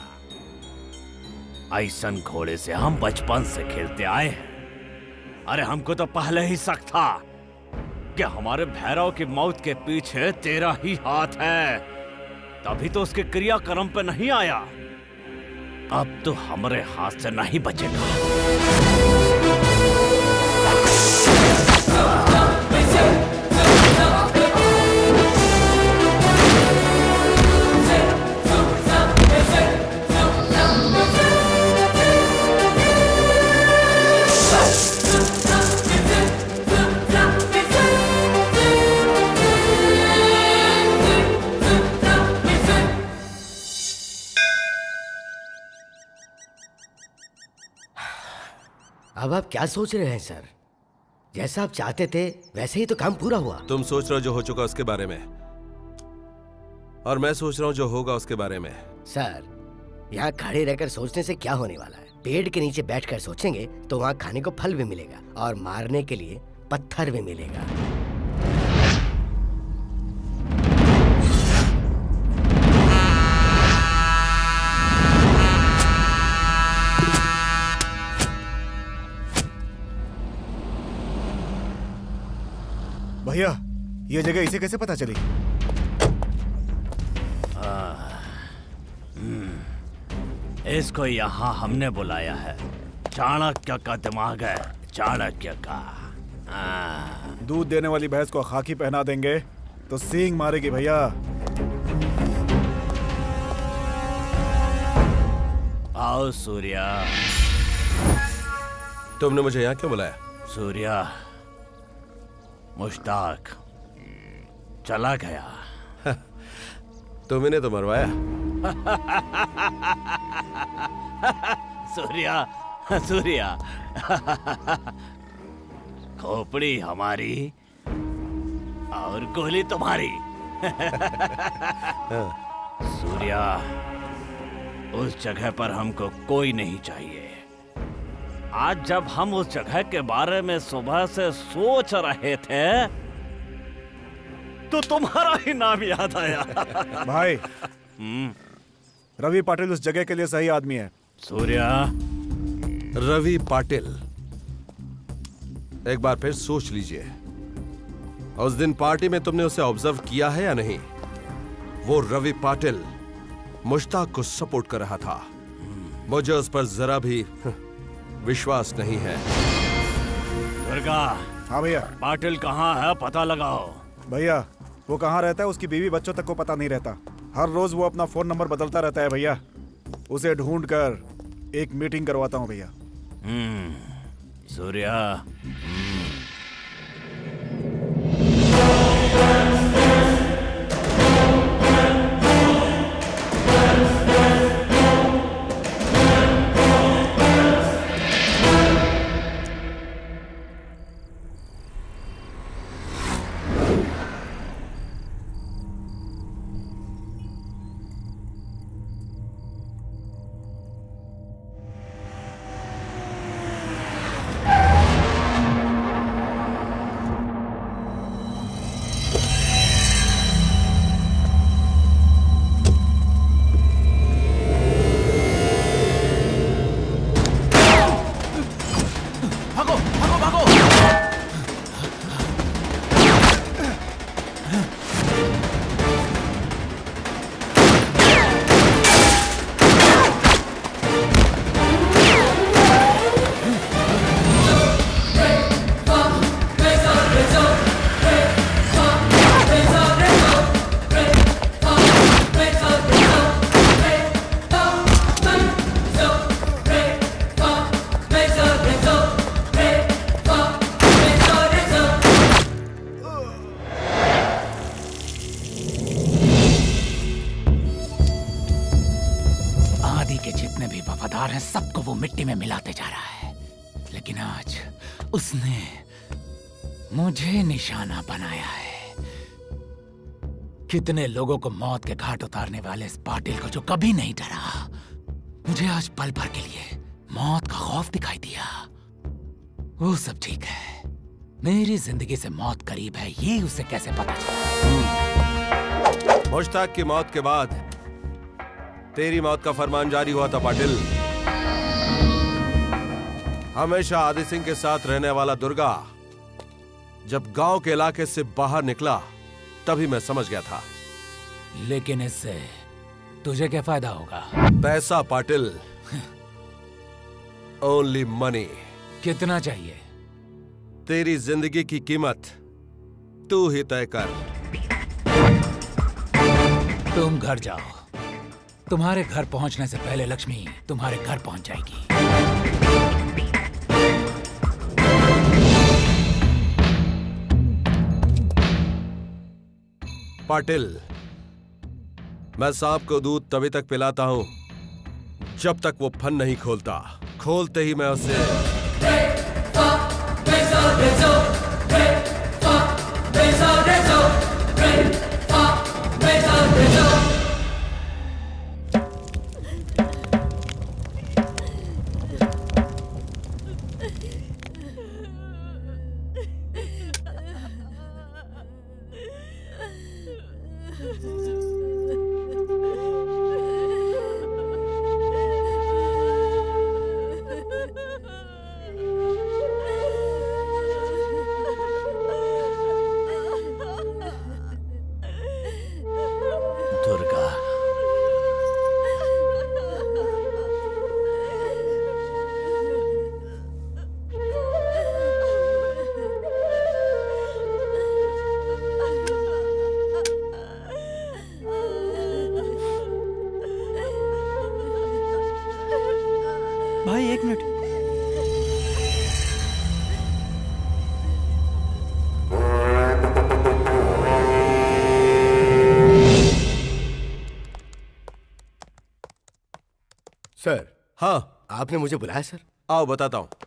ऐसन घोड़े से हम बचपन से खेलते आए हैं। अरे हमको तो पहले ही शक था कि हमारे भैरव की मौत के पीछे तेरा ही हाथ है, तभी तो उसके क्रियाक्रम पे नहीं आया। अब तो हमारे हाथ से नहीं बचेगा। अब आप क्या सोच रहे हैं सर? जैसा आप चाहते थे वैसे ही तो काम पूरा हुआ। तुम सोच रहे हो जो हो चुका उसके बारे में, और मैं सोच रहा हूँ जो होगा उसके बारे में। सर यहाँ खड़े रहकर सोचने से क्या होने वाला है? पेड़ के नीचे बैठकर सोचेंगे तो वहाँ खाने को फल भी मिलेगा और मारने के लिए पत्थर भी मिलेगा। भैया ये जगह इसे कैसे पता चली? इसको यहाँ हमने बुलाया है। चाणक्य का दिमाग है, चाणक्य का। दूध देने वाली भैंस को खाकी पहना देंगे तो सींग मारेगी भैया। आओ सूर्या। तुमने मुझे यहाँ क्यों बुलाया? सूर्या, मुश्ताक चला गया। तुमने तो मरवाया। सूर्या, सूर्या, खोपड़ी हमारी और गोली तुम्हारी। सूर्या, उस जगह पर हमको कोई नहीं चाहिए। आज जब हम उस जगह के बारे में सुबह से सोच रहे थे तो तुम्हारा ही नाम याद आया। भाई रवि पाटिल उस जगह के लिए सही आदमी है। सूर्या, रवि पाटिल, एक बार फिर सोच लीजिए, उस दिन पार्टी में तुमने उसे ऑब्जर्व किया है या नहीं? वो रवि पाटिल मुश्ताक को सपोर्ट कर रहा था। मुझे उस पर जरा भी विश्वास नहीं है। दुर्गा, हाँ भैया। पाटिल कहाँ है, पता लगाओ। भैया वो कहाँ रहता है उसकी बीवी बच्चों तक को पता नहीं रहता। हर रोज वो अपना फोन नंबर बदलता रहता है भैया। उसे ढूंढ कर एक मीटिंग करवाता हूँ भैया। हम्म सूर्या। सबको वो मिट्टी में मिलाते जा रहा है, लेकिन आज उसने मुझे निशाना बनाया है। कितने लोगों को मौत के घाट उतारने वाले इस पाटिल को जो कभी नहीं डरा, मुझे आज पल भर के लिए मौत का खौफ दिखाई दिया। वो सब ठीक है, मेरी जिंदगी से मौत करीब है, ये उसे कैसे पता चला? मुश्ताक की मौत के बाद तेरी मौत का फरमान जारी हुआ था पाटिल। हमेशा आदि सिंह के साथ रहने वाला दुर्गा जब गांव के इलाके से बाहर निकला तभी मैं समझ गया था। लेकिन इससे तुझे क्या फायदा होगा? पैसा पाटिल, ओनली मनी। कितना चाहिए? तेरी जिंदगी की कीमत तू ही तय कर। तुम घर जाओ, तुम्हारे घर पहुंचने से पहले लक्ष्मी तुम्हारे घर पहुंच जाएगी। पाटिल, मैं सांप को दूध तभी तक पिलाता हूं जब तक वो फन नहीं खोलता। खोलते ही मैं उसे भाई एक मिनट। सर। हाँ, आपने मुझे बुलाया सर? आओ बताता हूं।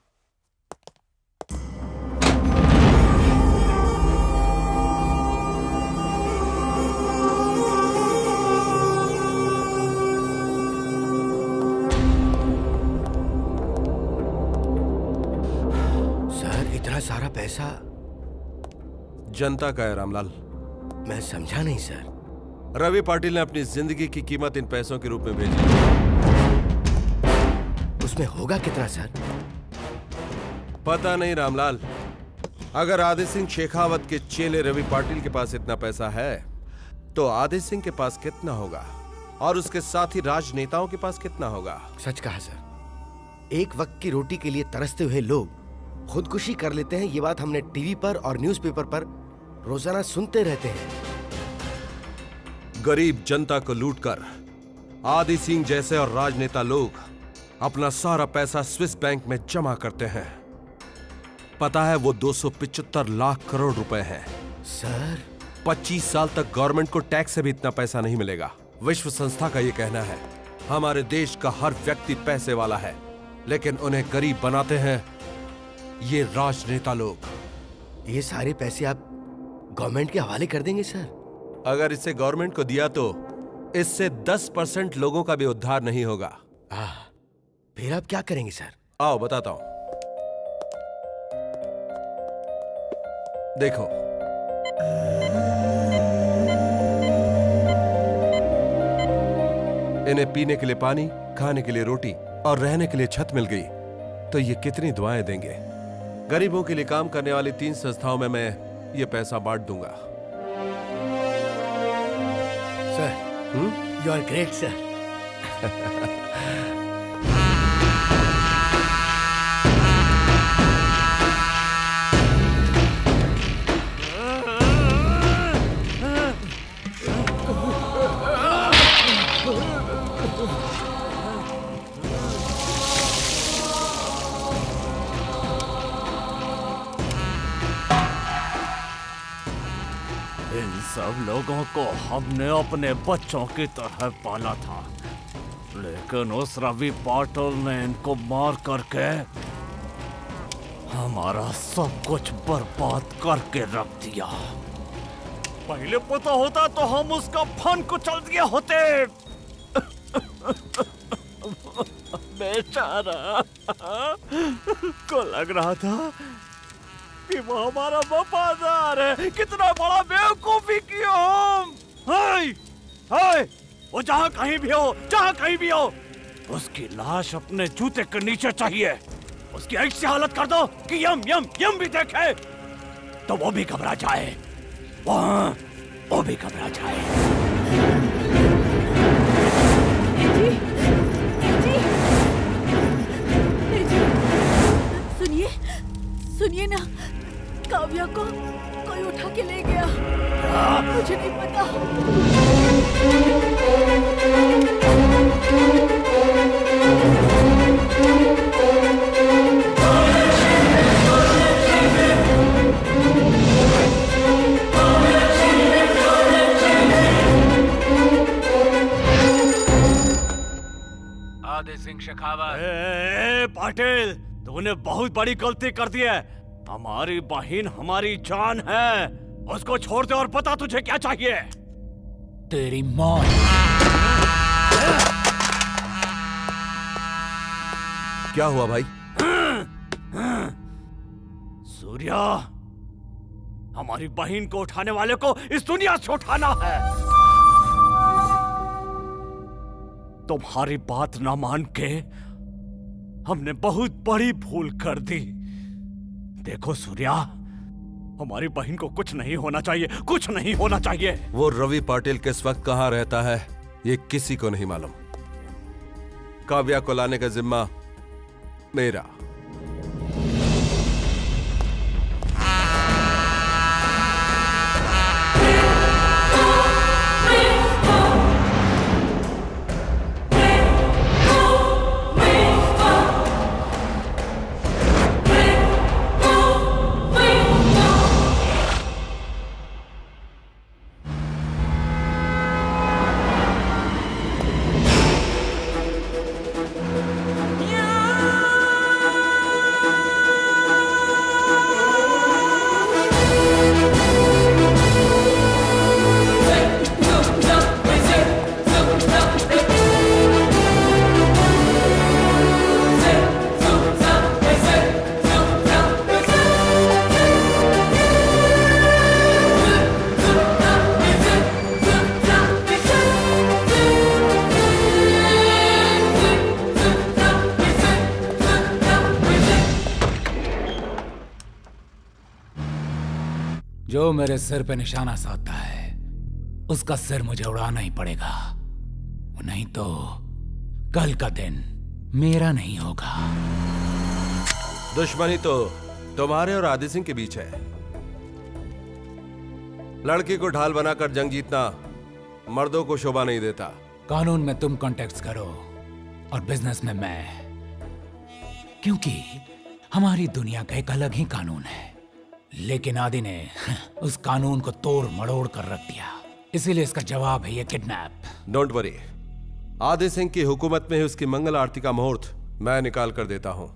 सारा पैसा जनता का है रामलाल। मैं समझा नहीं सर। रवि पाटिल ने अपनी जिंदगी की कीमत इन पैसों के रूप में भेजी। उसमें होगा कितना सर? पता नहीं रामलाल। अगर आदि सिंह शेखावत के चेले रवि पाटिल के पास इतना पैसा है तो आदि सिंह के पास कितना होगा और उसके साथी राजनेताओं के पास कितना होगा? सच कहा सर। एक वक्त की रोटी के लिए तरसते हुए लोग खुदकुशी कर लेते हैं, ये बात हमने टीवी पर और न्यूज़पेपर पर रोजाना सुनते रहते हैं। गरीब जनता को लूटकर आदि सिंह जैसे और राजनेता लोग अपना सारा पैसा स्विस बैंक में जमा करते हैं। पता है वो दो सौ पिचहत्तर लाख करोड़ रुपए हैं। सर, पच्चीस साल तक गवर्नमेंट को टैक्स से भी इतना पैसा नहीं मिलेगा। विश्व संस्था का ये कहना है हमारे देश का हर व्यक्ति पैसे वाला है, लेकिन उन्हें गरीब बनाते हैं ये राजनेता लोग। ये सारे पैसे आप गवर्नमेंट के हवाले कर देंगे सर? अगर इसे गवर्नमेंट को दिया तो इससे दस परसेंट लोगों का भी उद्धार नहीं होगा। आ, फिर आप क्या करेंगे सर? आओ बताता हूं। देखो, इन्हें पीने के लिए पानी, खाने के लिए रोटी और रहने के लिए छत मिल गई तो ये कितनी दुआएं देंगे। गरीबों के लिए काम करने वाली तीन संस्थाओं में मैं ये पैसा बांट दूंगा। Sir, you are great sir. सब लोगों को हमने अपने बच्चों की तरह पाला था, लेकिन उस रवि पाटिल ने इनको मार करके हमारा सब कुछ बर्बाद करके रख दिया। पहले पता होता तो हम उसका फन को चल दिए होते। बेचारा को लग रहा था कि वो हमारा वफादार है। कितना बड़ा बेवकूफी किया हम। हाय हाय, वो जहाँ कहीं भी हो, जहाँ कहीं भी हो, उसकी लाश अपने जूते के नीचे चाहिए। उसकी ऐसी हालत कर दो कि यम यम यम भी देखे तो वो भी घबरा जाए। वो वो भी घबरा जाए। जी, जी, जी, सुनिए, सुनिए ना, काव्या को कोई उठा के ले गया। मुझे नहीं पता। आदि सिंह शेखावत। ए, पाटिल, तूने बहुत बड़ी गलती कर दी है। हमारी बहन हमारी जान है, उसको छोड़ दे और बता तुझे क्या चाहिए। तेरी मौत। क्या हुआ भाई? सूर्या, हमारी बहन को उठाने वाले को इस दुनिया से उठाना है। तुम्हारी बात ना मान के हमने बहुत बड़ी भूल कर दी। देखो सूर्या, हमारी बहन को कुछ नहीं होना चाहिए, कुछ नहीं होना चाहिए। वो रवि पाटिल किस वक्त कहाँ रहता है ये किसी को नहीं मालूम। काव्या को लाने का जिम्मा मेरा। जो मेरे सिर पे निशाना साधता है उसका सिर मुझे उड़ाना ही पड़ेगा, नहीं तो कल का दिन मेरा नहीं होगा। दुश्मनी तो तुम्हारे और आदि सिंह के बीच है। लड़की को ढाल बनाकर जंग जीतना मर्दों को शोभा नहीं देता। कानून में तुम कॉन्टेक्ट करो और बिजनेस में मैं, क्योंकि हमारी दुनिया का एक अलग ही कानून है। लेकिन आदि ने उस कानून को तोड़ मड़ोड़ कर रख दिया, इसीलिए इसका जवाब है ये किडनैप। डोंट वरी, आदि सिंह की हुकूमत में ही उसकी मंगल आरती का मुहूर्त मैं निकाल कर देता हूं।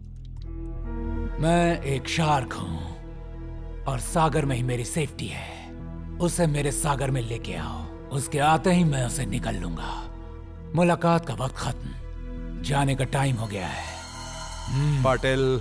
मैं एक शार्क हूं और सागर में ही मेरी सेफ्टी है। उसे मेरे सागर में लेके आओ, उसके आते ही मैं उसे निकल लूंगा। मुलाकात का वक्त खत्म, जाने का टाइम हो गया है। पाटिल,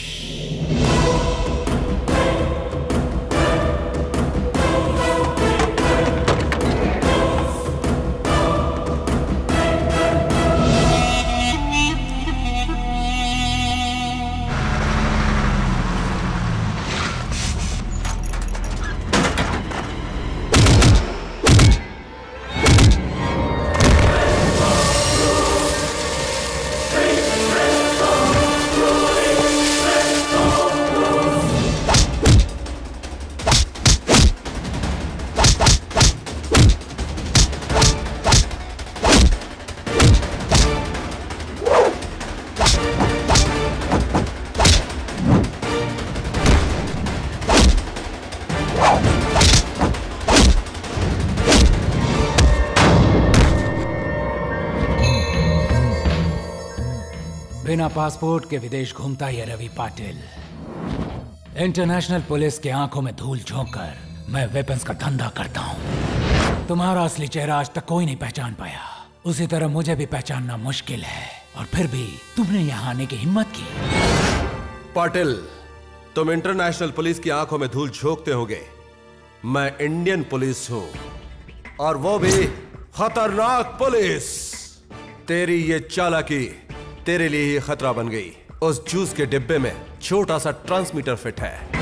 बिना पासपोर्ट के विदेश घूमता ये रवि पाटिल। इंटरनेशनल पुलिस के आंखों में धूल झोंककर मैं वेपन्स का धंधा करता हूँ। तुम्हारा असली चेहरा आज तक कोई नहीं पहचान पाया, उसी तरह मुझे भी पहचानना मुश्किल है, और फिर भी तुमने यहाँ आने की हिम्मत की। पाटिल, तुम इंटरनेशनल पुलिस की आंखों में धूल झोंकते होगे, मैं इंडियन पुलिस हूँ, और वो भी खतरनाक पुलिस। तेरी ये चालाकी तेरे लिए ही खतरा बन गई। उस जूस के डिब्बे में छोटा सा ट्रांसमीटर फिट है।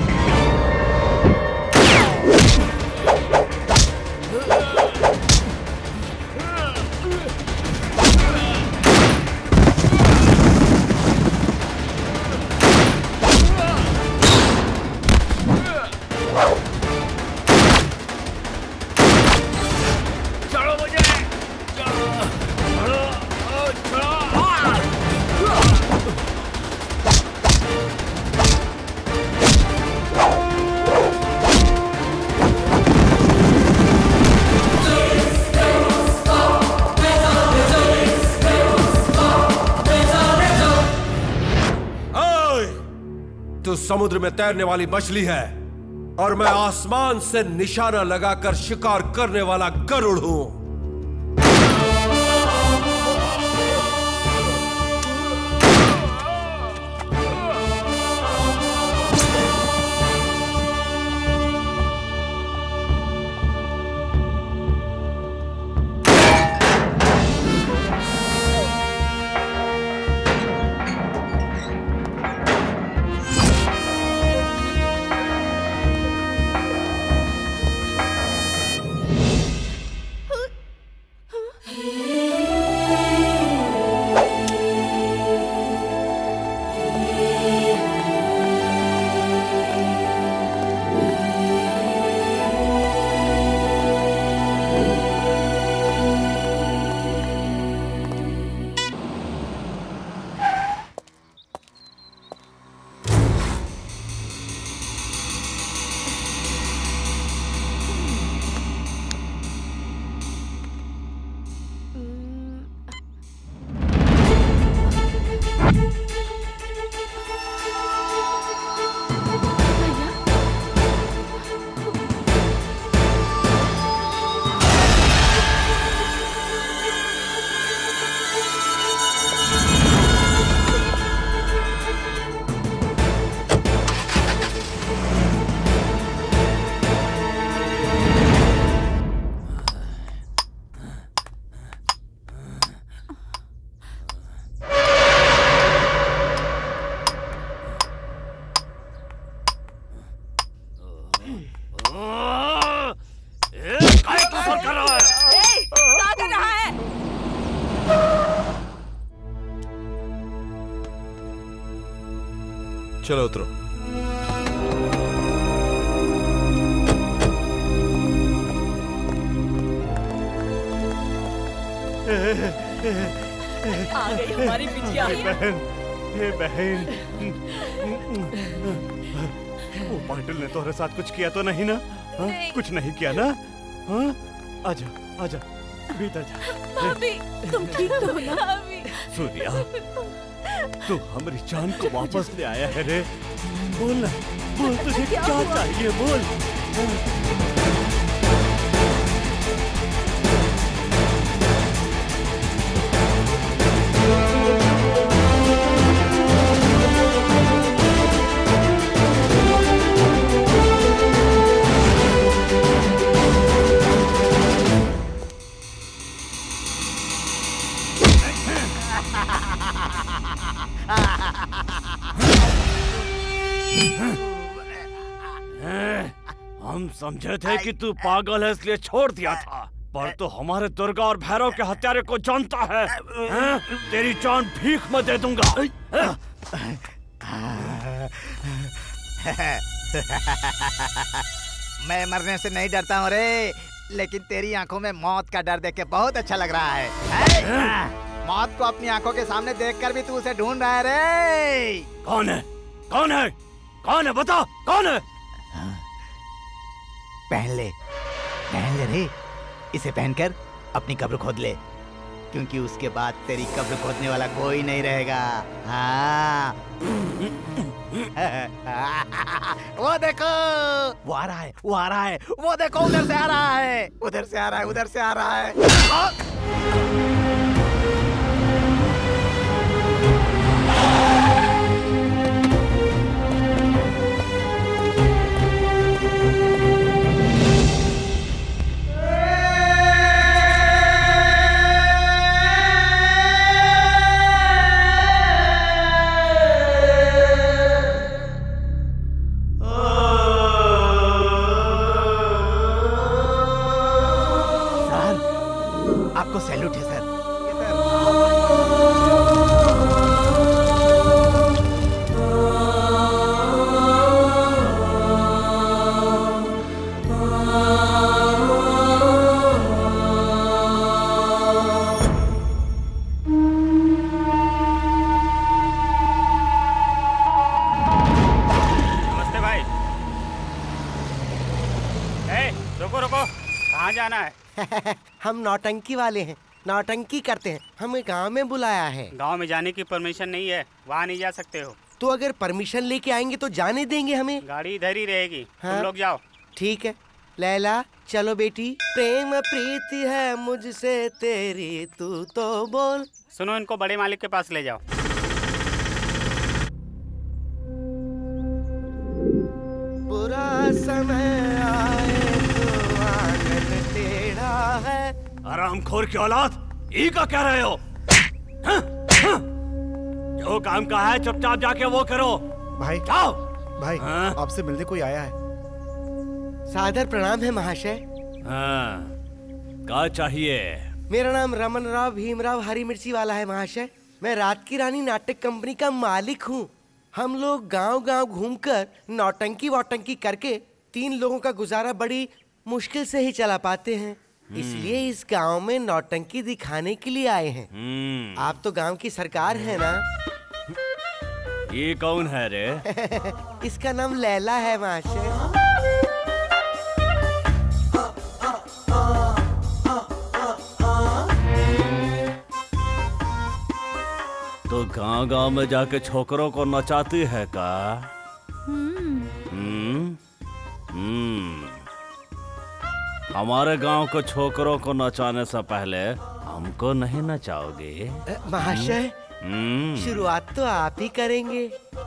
समुद्र में तैरने वाली मछली है और मैं आसमान से निशाना लगाकर शिकार करने वाला गरुड़ हूं। चलो उतरो। आ गई हमारी बिटिया। बहन, हे बहन, वो पाटिल ने तुम्हारे साथ कुछ किया तो नहीं ना? हाँ? नहीं। कुछ नहीं किया ना? हाँ? आजा, आजा, भीतर जा। भाभी, तुम ठीक तो हो ना? भाभी। सूर्या, तू हमारी जान को वापस ले आया है रे। बोल ना, बोल तुझे क्या चाहिए, बोल। हम समझे थे कि तू पागल है इसलिए छोड़ दिया था, पर तो हमारे दुर्गा और भैरव के हत्यारे को जानता है, है? तेरी जान भीख में दे दूंगा। मैं मरने से नहीं डरता हूँ रे, लेकिन तेरी आंखों में मौत का डर देख के बहुत अच्छा लग रहा है, है? मौत को अपनी आंखों के सामने देखकर भी तू उसे ढूंढ रहा है रे। कौन है? कौन है? कौन है? बता, कौन है? पहन ले, पहन ले रे, इसे पहनकर अपनी कब्र खोद ले, क्योंकि उसके बाद तेरी कब्र खोदने वाला कोई नहीं रहेगा। हाँ। वो देखो, वो आ रहा है, वो आ रहा है, वो देखो उधर से आ रहा है, उधर से आ रहा है, उधर से आ रहा है। आपको सैल्यूट है सर। नमस्ते भाई। ए, रुको रुको, कहाँ जाना है? हम नौटंकी वाले हैं, नौटंकी करते हैं, हमें गांव में बुलाया है। गांव में जाने की परमिशन नहीं है, वहाँ नहीं जा सकते हो। तो अगर परमिशन लेके आएंगे तो जाने देंगे हमें? गाड़ी इधर ही रहेगी, हाँ? तुम लोग जाओ। ठीक है लैला, चलो बेटी। प्रेम प्रीति है मुझसे तेरी, तू तो बोल। सुनो, इनको बड़े मालिक के पास ले जाओ। बुरा समय आए तो आंगन टेढ़ा है। हरामखोर की औलाद, ई का कह रहे हो? हाँ? हाँ? जो काम का है चुपचाप जाके वो करो। भाई, जाओ। भाई, हाँ? आपसे मिलने कोई आया है। सादर प्रणाम है महाशय। हाँ, क्या चाहिए? मेरा नाम रमन राव भीमराव हरी मिर्ची वाला है महाशय। मैं रात की रानी नाटक कंपनी का मालिक हूँ। हम लोग गांव गांव घूमकर नौटंकी वोटंकी करके तीन लोगों का गुजारा बड़ी मुश्किल से ही चला पाते हैं, इसलिए इस गांव में नौटंकी दिखाने के लिए आए हैं। आप तो गांव की सरकार है ना? ये कौन है रे? इसका नाम लैला है महाशय। तो गांव गांव में जाके छोकरों को नचाती है का? हम्म हम्म हमारे गांव को छोकरों को नचाने से पहले हमको नहीं नचाओगे? महाशय, हम्म शुरुआत तो आप ही करेंगे।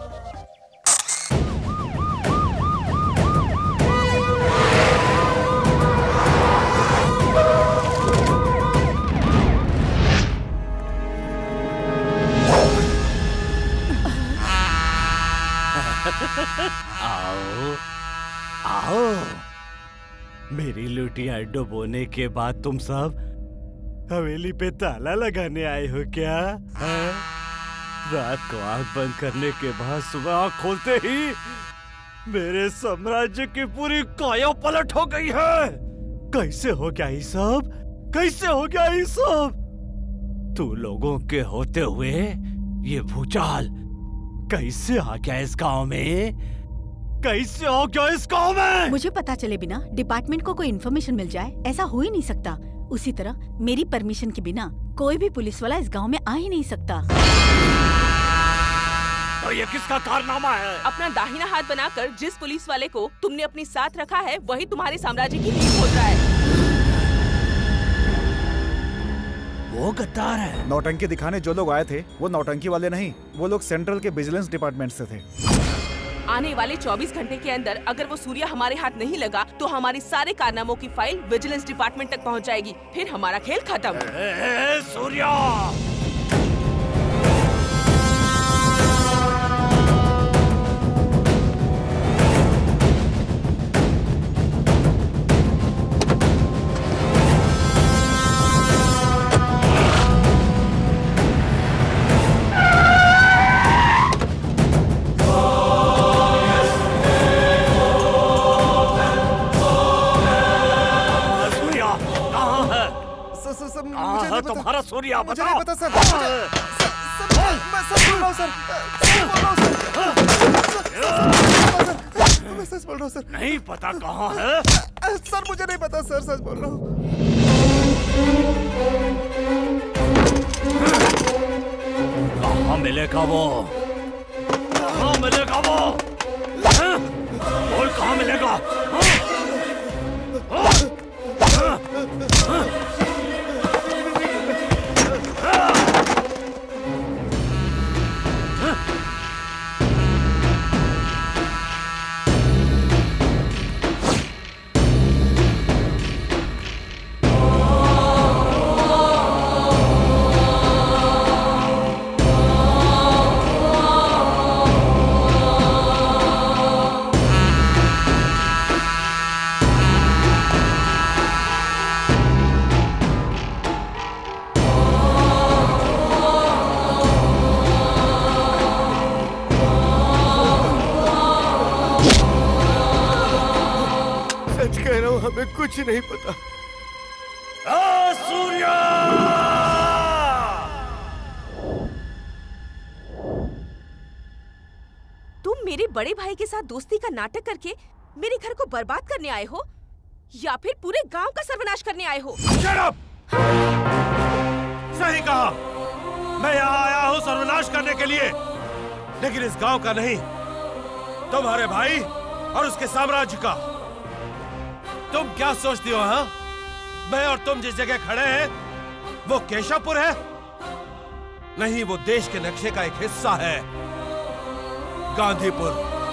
आओ आओ, मेरी लुटिया डुबोने के बाद तुम सब हवेली पे ताला लगाने आए हो क्या? हाँ? रात को आंख बंद करने के बाद सुबह आंख खोलते ही मेरे साम्राज्य की पूरी काया पलट हो गई है। कैसे हो गया ये सब? कैसे हो गया ये सब? तू लोगों के होते हुए ये भूचाल कैसे आ गया इस गांव में? कैसे हो गया इस गांव में? मुझे पता चले बिना डिपार्टमेंट को कोई इन्फॉर्मेशन मिल जाए, ऐसा हो ही नहीं सकता। उसी तरह मेरी परमिशन के बिना कोई भी पुलिस वाला इस गांव में आ ही नहीं सकता। तो ये किसका कारनामा है? अपना दाहिना हाथ बनाकर जिस पुलिस वाले को तुमने अपने साथ रखा है वही तुम्हारे साम्राज्य की नींव खोल रहा है। वो गद्दार है। नौटंकी दिखाने जो लोग आए थे वो नौटंकी वाले नहीं, वो लोग सेंट्रल के विजिलेंस डिपार्टमेंट से थे। आने वाले चौबीस घंटे के अंदर अगर वो सूर्या हमारे हाथ नहीं लगा तो हमारे सारे कारनामों की फाइल विजिलेंस डिपार्टमेंट तक पहुंच जाएगी, फिर हमारा खेल खत्म। सूर्या! तुम्हारा सूर्या मुझे नहीं पता सर। सर, सर, मैं सच बोल रहा हूँ सर। मैं सच बोल रहा हूँ सर। नहीं पता कहाँ है? सर मुझे नहीं पता सर, सच बोल रहा हूँ। कहाँ मिलेगा वो? कहाँ मिलेगा वो? बोल कहाँ मिलेगा? हमें कुछ नहीं पता। आ, सूर्या! तुम मेरे बड़े भाई के साथ दोस्ती का नाटक करके मेरे घर को बर्बाद करने आए हो या फिर पूरे गांव का सर्वनाश करने आए हो? Shut up! सही कहा। मैं यहाँ आया हूँ सर्वनाश करने के लिए, लेकिन इस गांव का नहीं, तुम्हारे भाई और उसके साम्राज्य का। तुम क्या सोचती हो? हाँ, मैं और तुम जिस जगह खड़े हैं वो केशवपुर है? नहीं, वो देश के नक्शे का एक हिस्सा है, गांधीपुर।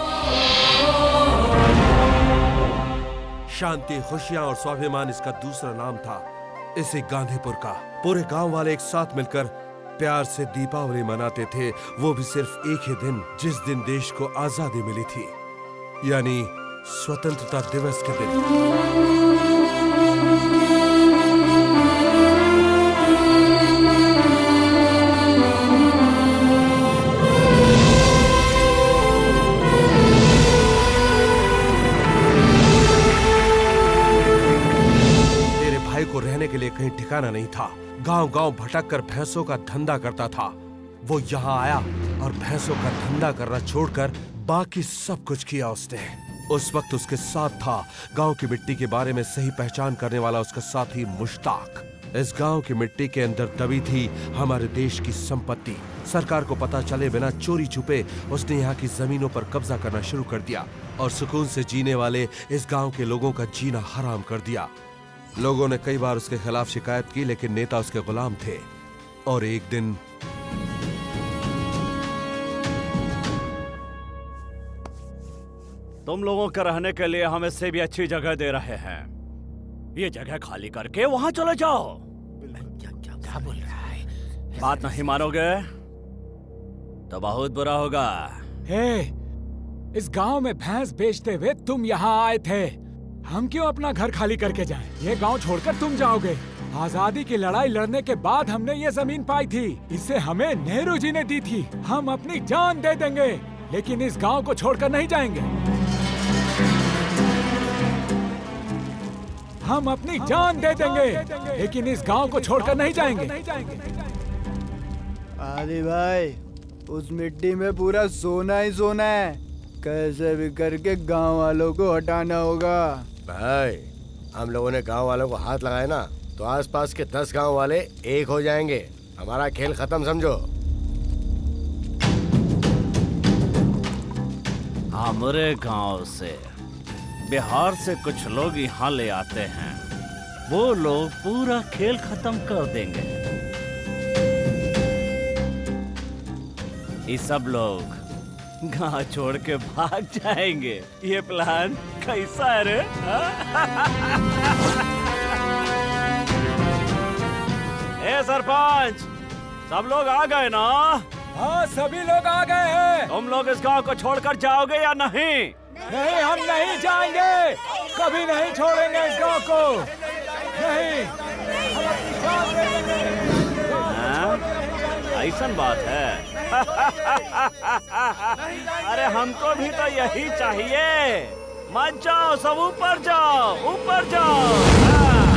शांति, खुशियां और स्वाभिमान इसका दूसरा नाम था, इसे गांधीपुर का। पूरे गांव वाले एक साथ मिलकर प्यार से दीपावली मनाते थे, वो भी सिर्फ एक ही दिन, जिस दिन देश को आजादी मिली थी, यानी स्वतंत्रता दिवस के दिन। तेरे भाई को रहने के लिए कहीं ठिकाना नहीं था, गांव गांव भटक कर भैंसों का धंधा करता था। वो यहाँ आया और भैंसों का धंधा करना छोड़कर बाकी सब कुछ किया उसने। उस वक्त उसके साथ था गांव की मिट्टी के बारे में सही पहचान करने वाला उसका साथी मुश्ताक। इस गांव की मिट्टी के अंदर दबी थी हमारे देश की संपत्ति। सरकार को पता चले बिना चोरी छुपे उसने यहाँ की जमीनों पर कब्जा करना शुरू कर दिया और सुकून से जीने वाले इस गांव के लोगों का जीना हराम कर दिया। लोगों ने कई बार उसके खिलाफ शिकायत की, लेकिन नेता उसके गुलाम थे। और एक दिन तुम लोगों के रहने के लिए हम इससे भी अच्छी जगह दे रहे हैं। ये जगह खाली करके वहां चले जाओ। क्या बोल रहा है? बात नहीं मानोगे तो बहुत बुरा होगा। हे, इस गांव में भैंस बेचते हुए तुम यहाँ आए थे, हम क्यों अपना घर खाली करके जाएं? ये गांव छोड़कर तुम जाओगे? आजादी की लड़ाई लड़ने के बाद हमने ये जमीन पाई थी। इसे हमें नेहरू जी ने दी थी। हम अपनी जान दे देंगे, लेकिन इस गांव को छोड़कर नहीं जाएंगे। हम अपनी जान दे देंगे, लेकिन इस गांव को छोड़कर नहीं जाएंगे। आदि भाई, उस मिट्टी में पूरा सोना ही सोना है। कैसे भी करके गांव वालों को हटाना होगा। भाई, हम लोगों ने गांव वालों को हाथ लगाए ना, तो आसपास के दस गांव वाले एक हो जाएंगे। हमारा खेल खत्म समझो। हमारे गांव से बिहार से कुछ लोग यहाँ ले आते हैं, वो लोग पूरा खेल खत्म कर देंगे। ये सब लोग गांव छोड़ के भाग जाएंगे। ये प्लान कैसा है रे? ए सरपंच, सब लोग आ गए ना? हाँ, सभी लोग आ गए हैं। तुम लोग इस गांव को छोड़कर जाओगे या नहीं? नहीं, हम नहीं जाएंगे। कभी नहीं छोड़ेंगे इस गांव को। नहीं, हम अपनी जान दे देंगे। ऐसा बात है। अरे हमको भी तो यही चाहिए। मत जाओ, सब ऊपर जाओ, ऊपर जाओ।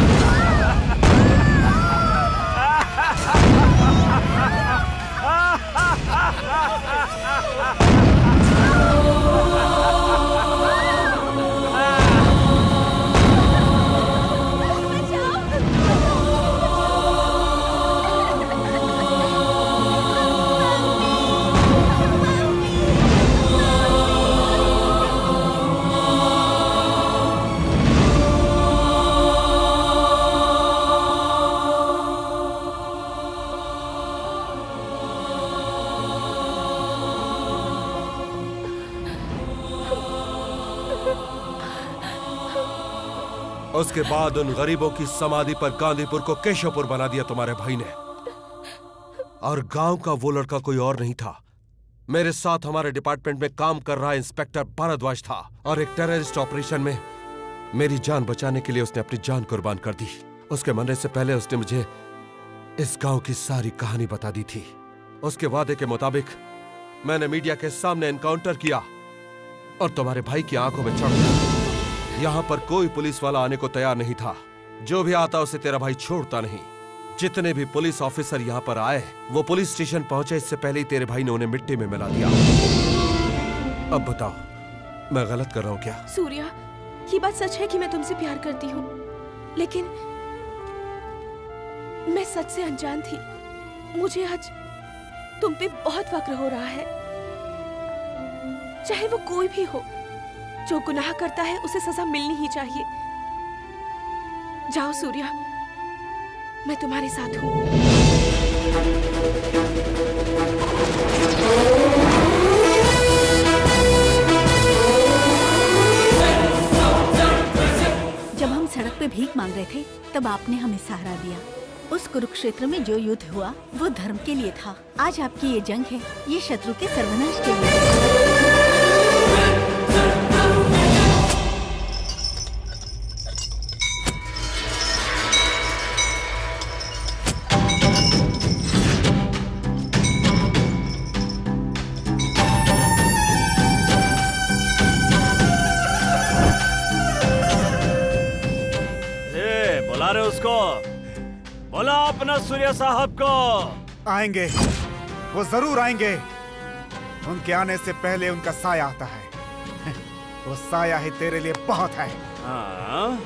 उसके बाद उन गरीबों की समाधि पर गांधीपुर को केशवपुर बना दिया तुम्हारे भाई ने। और गांव का वो लड़का कोई और नहीं था, मेरे साथ हमारे डिपार्टमेंट में काम कर रहा इंस्पेक्टर भारद्वाज था। और एक टेररिस्ट ऑपरेशन में मेरी जान बचाने के लिए उसने अपनी जान कुर्बान कर दी। उसके मरने से पहले उसने मुझे इस गांव की सारी कहानी बता दी थी। उसके वादे के मुताबिक मैंने मीडिया के सामने एनकाउंटर किया और तुम्हारे भाई की आंखों में चढ़ गया। यहाँ पर कोई पुलिस वाला आने को तैयार नहीं था। जो भी आता उसे तेरा भाई छोड़ता नहीं। जितने भी पुलिस ऑफिसर यहाँ पर आए, वो पुलिस स्टेशन पहुंचे इससे पहले ही तेरे भाई ने उन्हें मिट्टी में मिला दिया। अब बताओ, मैं गलत कर रहा हूँ क्या? सूर्या, ये बात सच है कि मैं तुमसे प्यार करती हूँ, लेकिन मैं सच से अनजान थी। मुझे आज तुम पे बहुत फक्र हो रहा है। चाहे वो कोई भी हो, जो गुनाह करता है उसे सजा मिलनी ही चाहिए। जाओ सूर्या, मैं तुम्हारे साथ हूँ। जब हम सड़क पे भीख मांग रहे थे, तब आपने हमें सहारा दिया। उस कुरुक्षेत्र में जो युद्ध हुआ वो धर्म के लिए था। आज आपकी ये जंग है, ये शत्रु के सर्वनाश के लिए। बोला अपना सूर्या साहब को। आएंगे, वो जरूर आएंगे। उनके आने से पहले उनका साया आता है। वो साया ही तेरे लिए बहुत है। हाँ?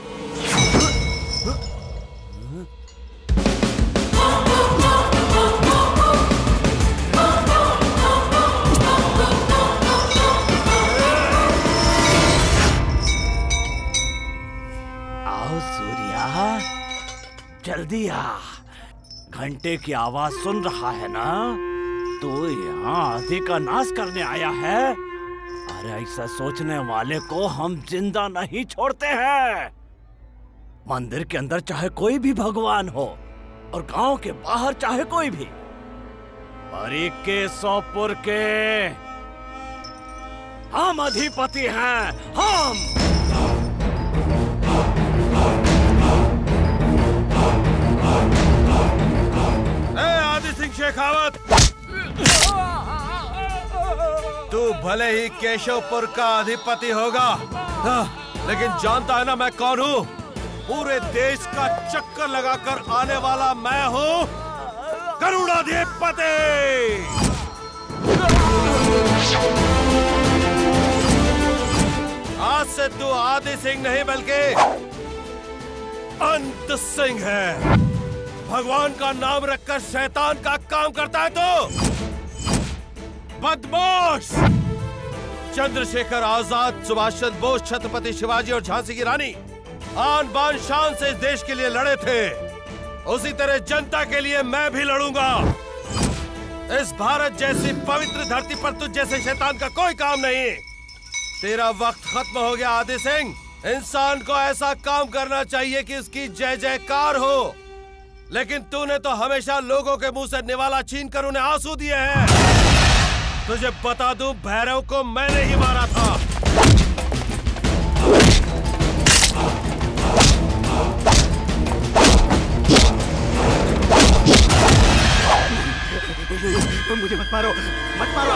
आओ सूर्या, जल्दी आ। घंटे की आवाज सुन रहा है ना? तो यहाँ आधे का नाश करने आया है। अरे ऐसा सोचने वाले को हम जिंदा नहीं छोड़ते हैं। मंदिर के अंदर चाहे कोई भी भगवान हो और गांव के बाहर चाहे कोई भी, पर इक्के सौपुर के हम अधिपति हैं। हम तू भले ही केशवपुर का अधिपति होगा, हाँ, लेकिन जानता है ना मैं कौन हूँ? पूरे देश का चक्कर लगाकर आने वाला मैं हूँ गरुड़ाधिपति। आज से तू आदि सिंह नहीं बल्कि अंत सिंह है। भगवान का नाम रखकर शैतान का काम करता है तो बदमाश। चंद्रशेखर आजाद, सुभाष चंद्र बोस, छत्रपति शिवाजी और झांसी की रानी आन बान शान से इस देश के लिए लड़े थे। उसी तरह जनता के लिए मैं भी लड़ूंगा। इस भारत जैसी पवित्र धरती पर तुझ जैसे शैतान का कोई काम नहीं। तेरा वक्त खत्म हो गया आदि सिंह। इंसान को ऐसा काम करना चाहिए कि उसकी जय जयकार हो, लेकिन तूने तो हमेशा लोगों के मुंह से निवाला छीन कर उन्हें आंसू दिए हैं। तुझे बता दूं, भैरव को मैंने ही मारा था। मुझे मत मारो, मत मारो।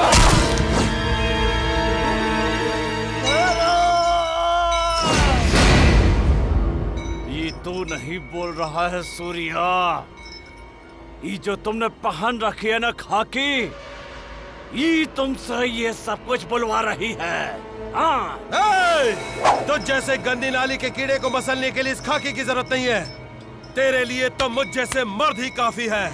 ये तू नहीं बोल रहा है सूर्या? ये जो तुमने पहन रखी है ना खाकी, ये तुमसे ये सब कुछ बुलवा रही है। हाँ। तो जैसे गंदी नाली के कीड़े को मसलने के लिए इस खाकी की जरूरत नहीं है। तेरे लिए तो मुझ जैसे मर्द ही काफी है।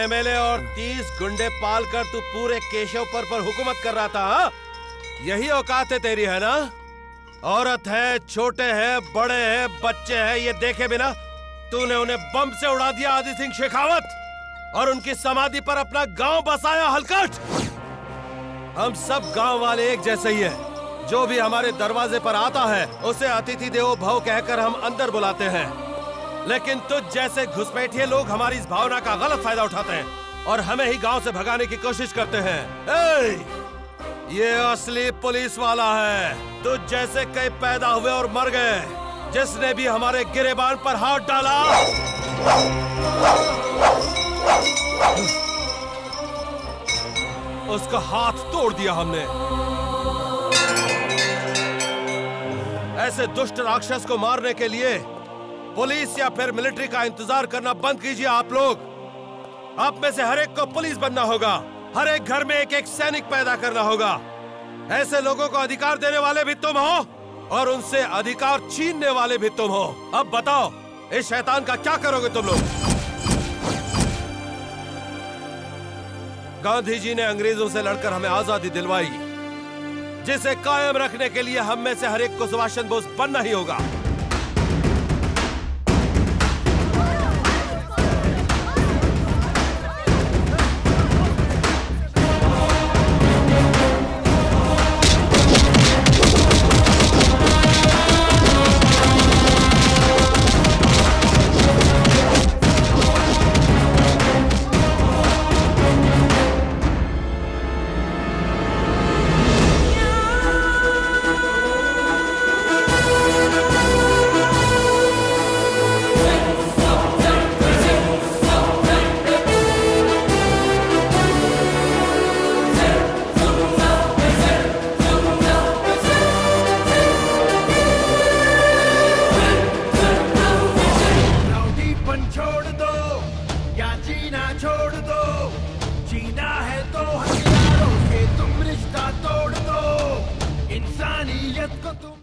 एमएलए और तीस गुंडे पाल कर तू पूरे केशव पर पर हुकूमत कर रहा था, हा? यही औकात है तेरी, है ना? औरत है, छोटे हैं, बड़े हैं, बच्चे हैं, ये देखे बिना तूने उन्हें बम से उड़ा दिया, आदि सिंह शेखावत, और उनकी समाधि पर अपना गांव बसाया हलकट। हम सब गांव वाले एक जैसे ही हैं। जो भी हमारे दरवाजे पर आता है उसे अतिथि देवो भव कहकर हम अंदर बुलाते हैं, लेकिन तुझ जैसे घुसपैठिए लोग हमारी इस भावना का गलत फायदा उठाते हैं और हमें ही गांव से भगाने की कोशिश करते हैं। ए, ये असली पुलिस वाला है। तुझ जैसे कई पैदा हुए और मर गए। जिसने भी हमारे गिरेबान पर हाथ डाला उसका हाथ तोड़ दिया हमने। ऐसे दुष्ट राक्षस को मारने के लिए पुलिस या फिर मिलिट्री का इंतजार करना बंद कीजिए आप लोग। आप में से हर एक को पुलिस बनना होगा, हर एक घर में एक एक सैनिक पैदा करना होगा। ऐसे लोगों को अधिकार देने वाले भी तुम हो और उनसे अधिकार छीनने वाले भी तुम हो। अब बताओ इस शैतान का क्या करोगे तुम लोग? गांधी जी ने अंग्रेजों से लड़कर हमें आजादी दिलवाई, जिसे कायम रखने के लिए हम में से हर एक को सुभाष चंद्र बोस बनना ही होगा। छोड़ दो, जीना है तो हथियारों से तुम रिश्ता तोड़ दो, इंसानियत को तुम